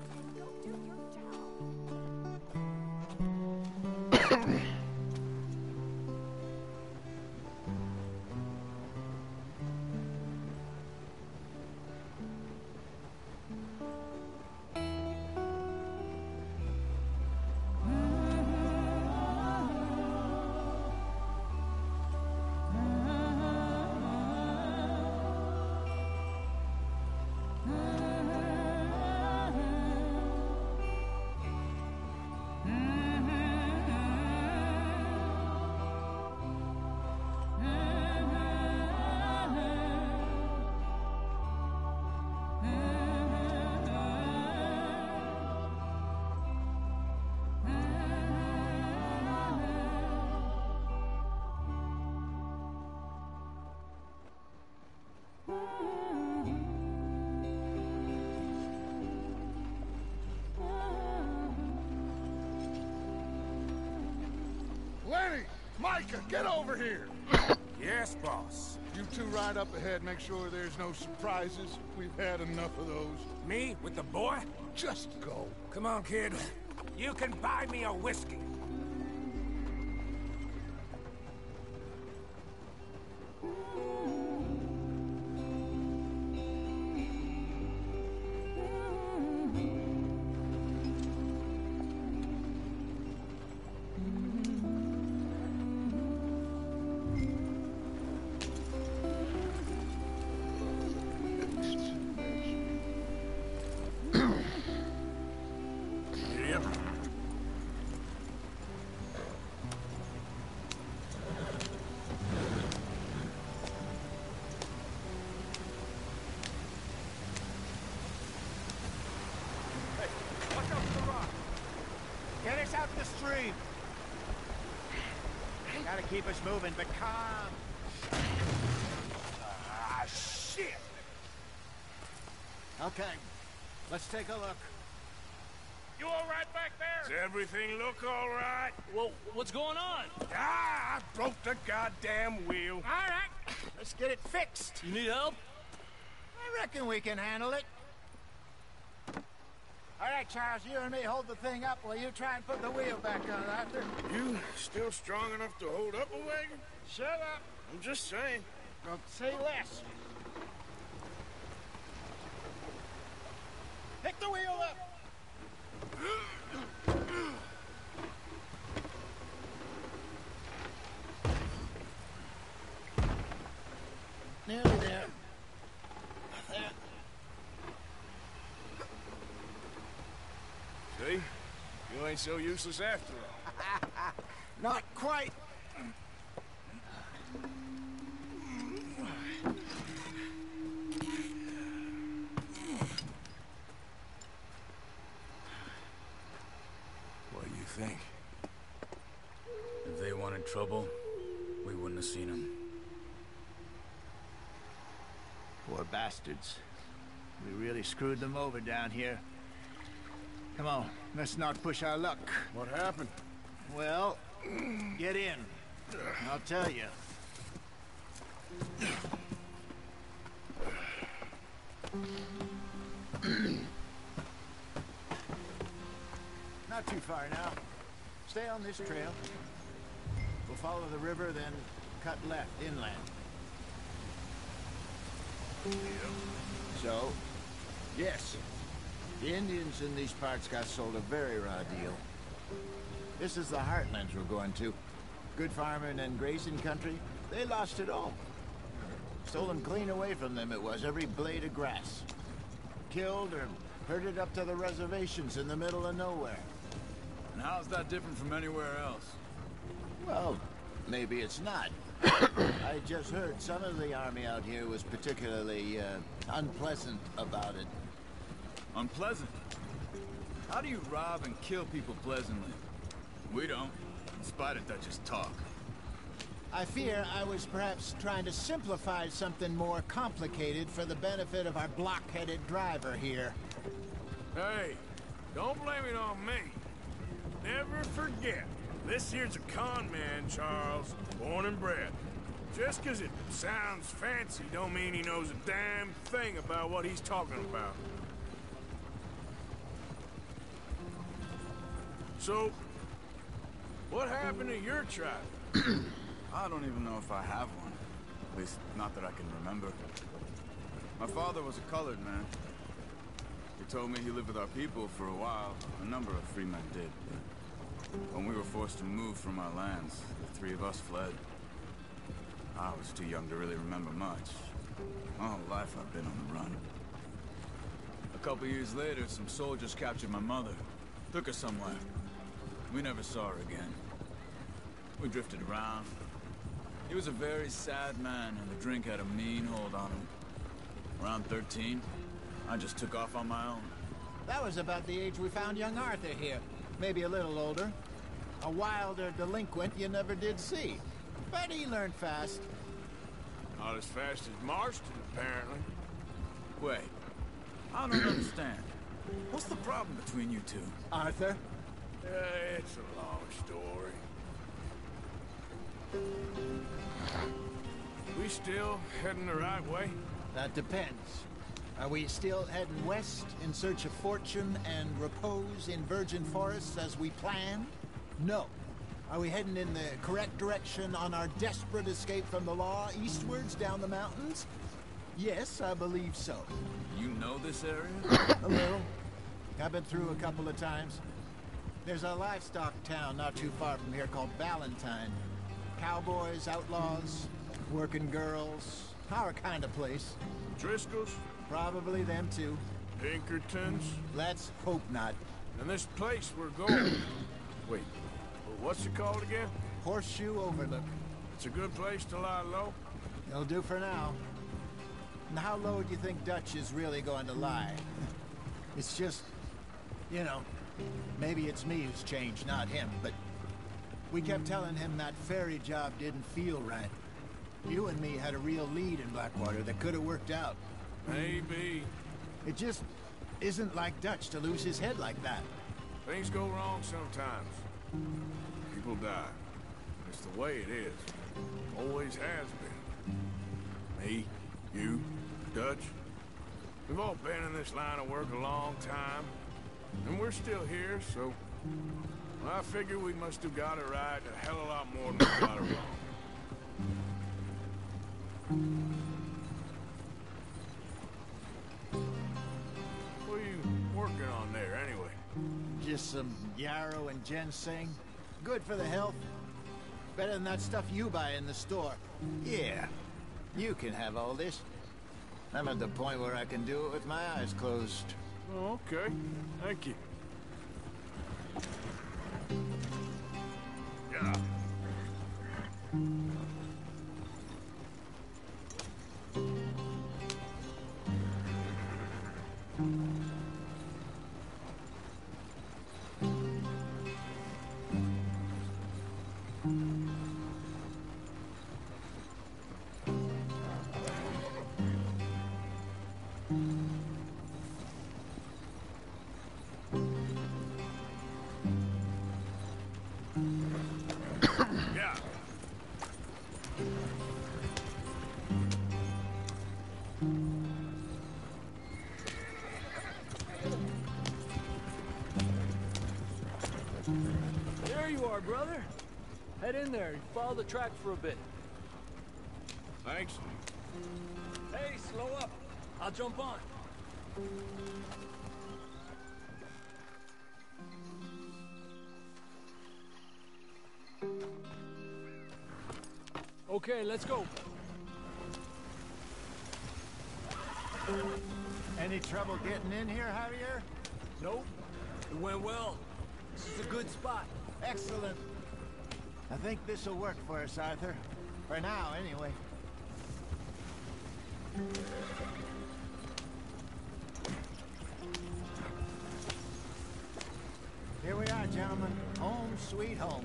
Lenny! Micah, get over here! Yes, boss. You two ride up ahead, make sure there's no surprises. We've had enough of those. Me with the boy? Just go. Come on, kid. You can buy me a whiskey. Get us out the stream. Gotta keep us moving, but calm. Ah, shit! Okay, let's take a look. You all right back there? Does everything look all right? Well, what's going on? Ah, I broke the goddamn wheel. All right, let's get it fixed. You need help? I reckon we can handle it. All right, Charles, you and me hold the thing up while you try and put the wheel back on, Arthur. You still strong enough to hold up a wagon? Shut up. I'm just saying. Don't say less. Pick the wheel up. Nearly there. There. See? You ain't so useless after all. Not quite. What do you think? If they wanted trouble, we wouldn't have seen them. Poor bastards. We really screwed them over down here. Come on, let's not push our luck. What happened? Well, get in. I'll tell you. Not too far now. Stay on this trail. We'll follow the river, then cut left inland. So, yes, the Indians in these parts got sold a very raw deal. This is the heartlands we're going to. Good farming and grazing country, they lost it all. Stolen clean away from them it was, every blade of grass. Killed or herded up to the reservations in the middle of nowhere. And how's that different from anywhere else? Well, maybe it's not. I just heard some of the army out here was particularly uh, unpleasant about it. Unpleasant? How do you rob and kill people pleasantly? We don't, in spite of Dutch's talk. I fear I was perhaps trying to simplify something more complicated for the benefit of our block-headed driver here. Hey, don't blame it on me. Never forget, this here's a con man, Charles, born and bred. Just 'cause it sounds fancy don't mean he knows a damn thing about what he's talking about. So, what happened to your tribe? I don't even know if I have one. At least, not that I can remember. My father was a colored man. He told me he lived with our people for a while. A number of free men did. When we were forced to move from our lands, the three of us fled. I was too young to really remember much. My whole life I've been on the run. A couple years later, some soldiers captured my mother. Took her somewhere. We never saw her again. We drifted around. He was a very sad man, and the drink had a mean hold on him. Around thirteen, I just took off on my own. That was about the age we found young Arthur here. Maybe a little older. A wilder delinquent you never did see. But he learned fast. Not as fast as Marston, apparently. Wait, I don't understand. What's the problem between you two? Arthur? Uh, it's a long story. We still heading the right way? That depends. Are we still heading west in search of fortune and repose in virgin forests as we planned? No. Are we heading in the correct direction on our desperate escape from the law eastwards down the mountains? Yes, I believe so. You know this area? A little. I've been through a couple of times. There's a livestock town not too far from here called Valentine. Cowboys, outlaws, working girls, our kind of place. Driscoll's? Probably them too. Pinkertons? Let's hope not. And this place we're going... Wait, what's it called again? Horseshoe Overlook. It's a good place to lie low? It'll do for now. And how low do you think Dutch is really going to lie? It's just, you know, maybe it's me who's changed, not him, but we kept telling him that ferry job didn't feel right. You and me had a real lead in Blackwater that could have worked out. Maybe. It just isn't like Dutch to lose his head like that. Things go wrong sometimes. People die. It's the way it is. Always has been. Me, you, Dutch. We've all been in this line of work a long time. And we're still here, so... Well, I figure we must have got it right a hell of a lot more than we got it wrong. What are you working on there, anyway? Just some yarrow and ginseng. Good for the health. Better than that stuff you buy in the store. Yeah, you can have all this. I'm at the point where I can do it with my eyes closed. Oh, okay. Thank you. Yeah. Yeah. There you are, brother. Head in there and follow the track for a bit. Thanks. Hey, slow up. I'll jump on. Okay, let's go. Any trouble getting in here, Javier? Nope. It went well. This is a good spot. Excellent. I think this'll work for us, Arthur. For now, anyway. Here we are, gentlemen. Home sweet home.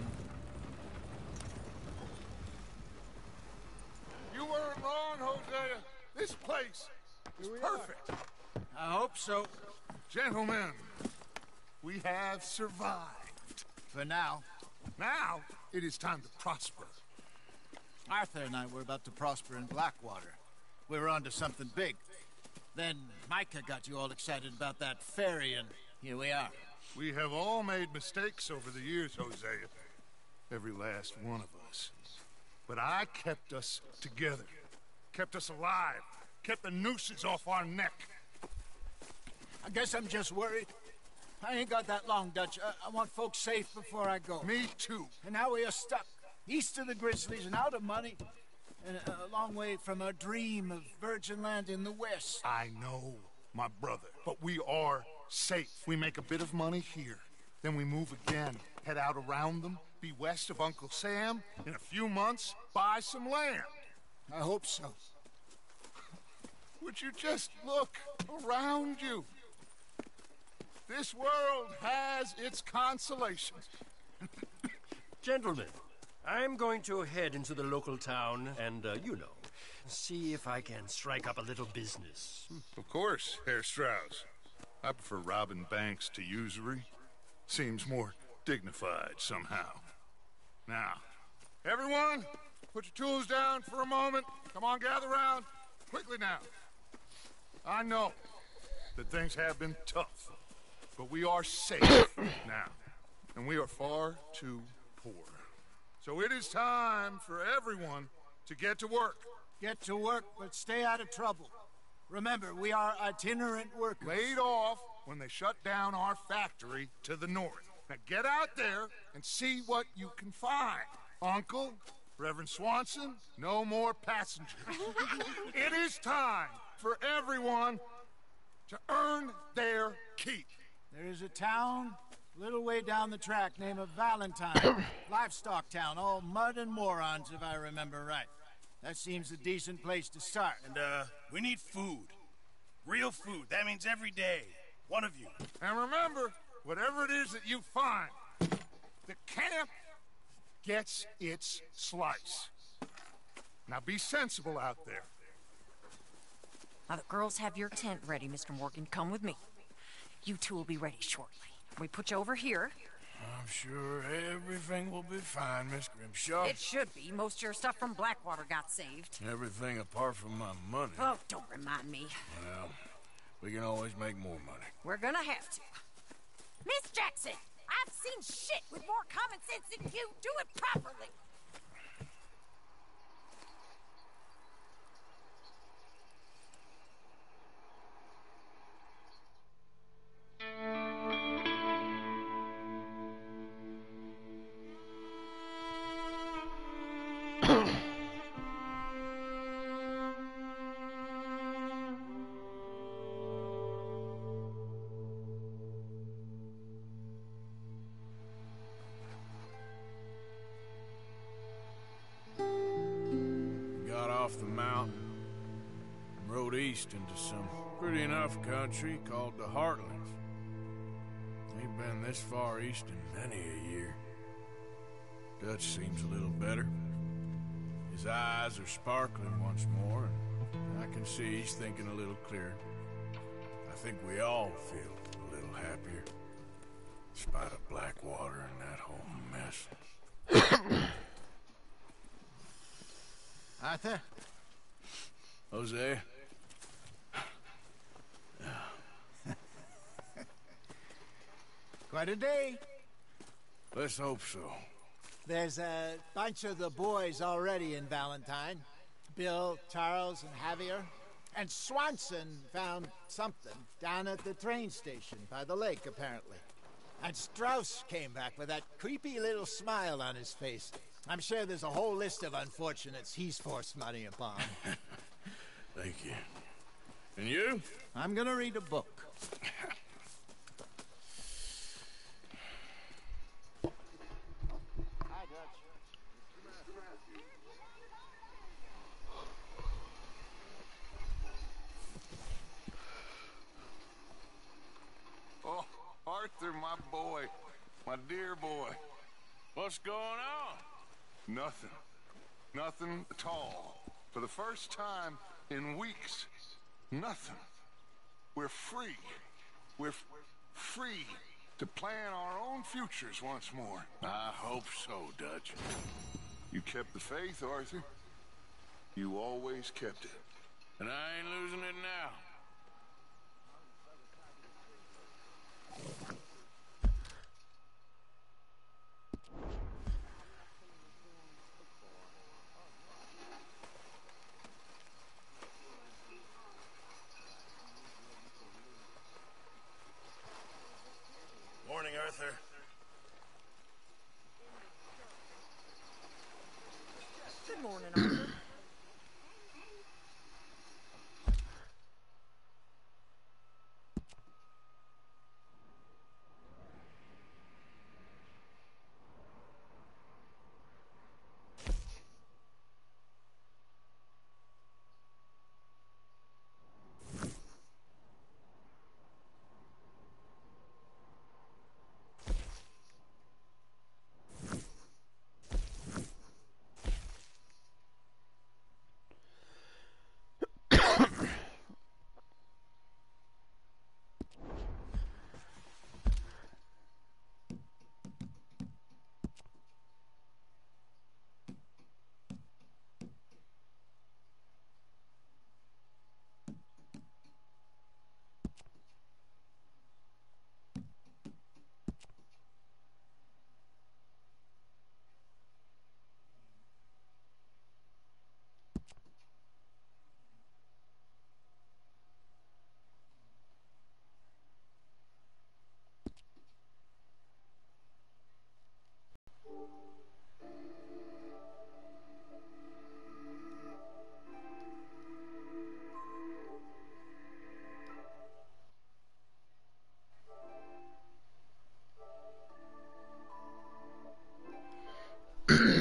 You weren't wrong, Hosea. This place is perfect. I hope so. Gentlemen, we have survived. For now. Now, it is time to prosper. Arthur and I were about to prosper in Blackwater. We were onto something big. Then Micah got you all excited about that ferry, and here we are. We have all made mistakes over the years, Hosea. Every last one of us. But I kept us together. Kept us alive. Kept the nooses off our neck. I guess I'm just worried. I ain't got that long, Dutch. I, I want folks safe before I go. Me too. And now we are stuck. East of the Grizzlies and out of money. And a, a long way from our dream of virgin land in the west. I know, my brother. But we are safe. We make a bit of money here. Then we move again. Head out around them. Be west of Uncle Sam. In a few months, buy some land. I hope so. Would you just look around you? This world has its consolations. Gentlemen, I'm going to head into the local town and, uh, you know, see if I can strike up a little business. Of course, Herr Strauss. I prefer robbing banks to usury. Seems more dignified somehow. Now, everyone, put your tools down for a moment. Come on, gather round. Quickly now. I know that things have been tough, but we are safe now, and we are far too poor. So it is time for everyone to get to work. Get to work, but stay out of trouble. Remember, we are itinerant workers. Laid off when they shut down our factory to the north. Now get out there and see what you can find. Uncle, Reverend Swanson, no more passengers. It is time for everyone to earn their keep. There is a town a little way down the track named Valentine. Livestock town, all mud and morons, if I remember right. That seems a decent place to start. And, uh, we need food. Real food. That means every day. One of you. And remember, whatever it is that you find, the camp gets its slice. Now be sensible out there. Now the girls have your tent ready, Mister Morgan. Come with me. You two will be ready shortly. We put you over here. I'm sure everything will be fine, Miss Grimshaw. It should be. Most of your stuff from Blackwater got saved. Everything apart from my money. Oh, don't remind me. Well, we can always make more money. We're gonna have to. Miss Jackson, I've seen shit with more common sense than you. Do it properly. Off the mountain and rode east into some pretty enough country called the Heartlands. Ain't been this far east in many a year. Dutch seems a little better. His eyes are sparkling once more, and I can see he's thinking a little clearer. I think we all feel a little happier, in spite of Blackwater and that whole mess. Arthur? Hosea? Quite a day. Let's hope so. There's a bunch of the boys already in Valentine. Bill, Charles, and Javier. And Swanson found something down at the train station by the lake, apparently. And Strauss came back with that creepy little smile on his face. I'm sure there's a whole list of unfortunates he's forced money upon. Thank you. And you? I'm gonna read a book. my boy. My dear boy. What's going on? Nothing. Nothing at all. For the first time in weeks, nothing. We're free. We're f free to plan our own futures once more. I hope so, Dutch. You kept the faith, Arthur. You always kept it. And I ain't losing it now. Morning, Arthur.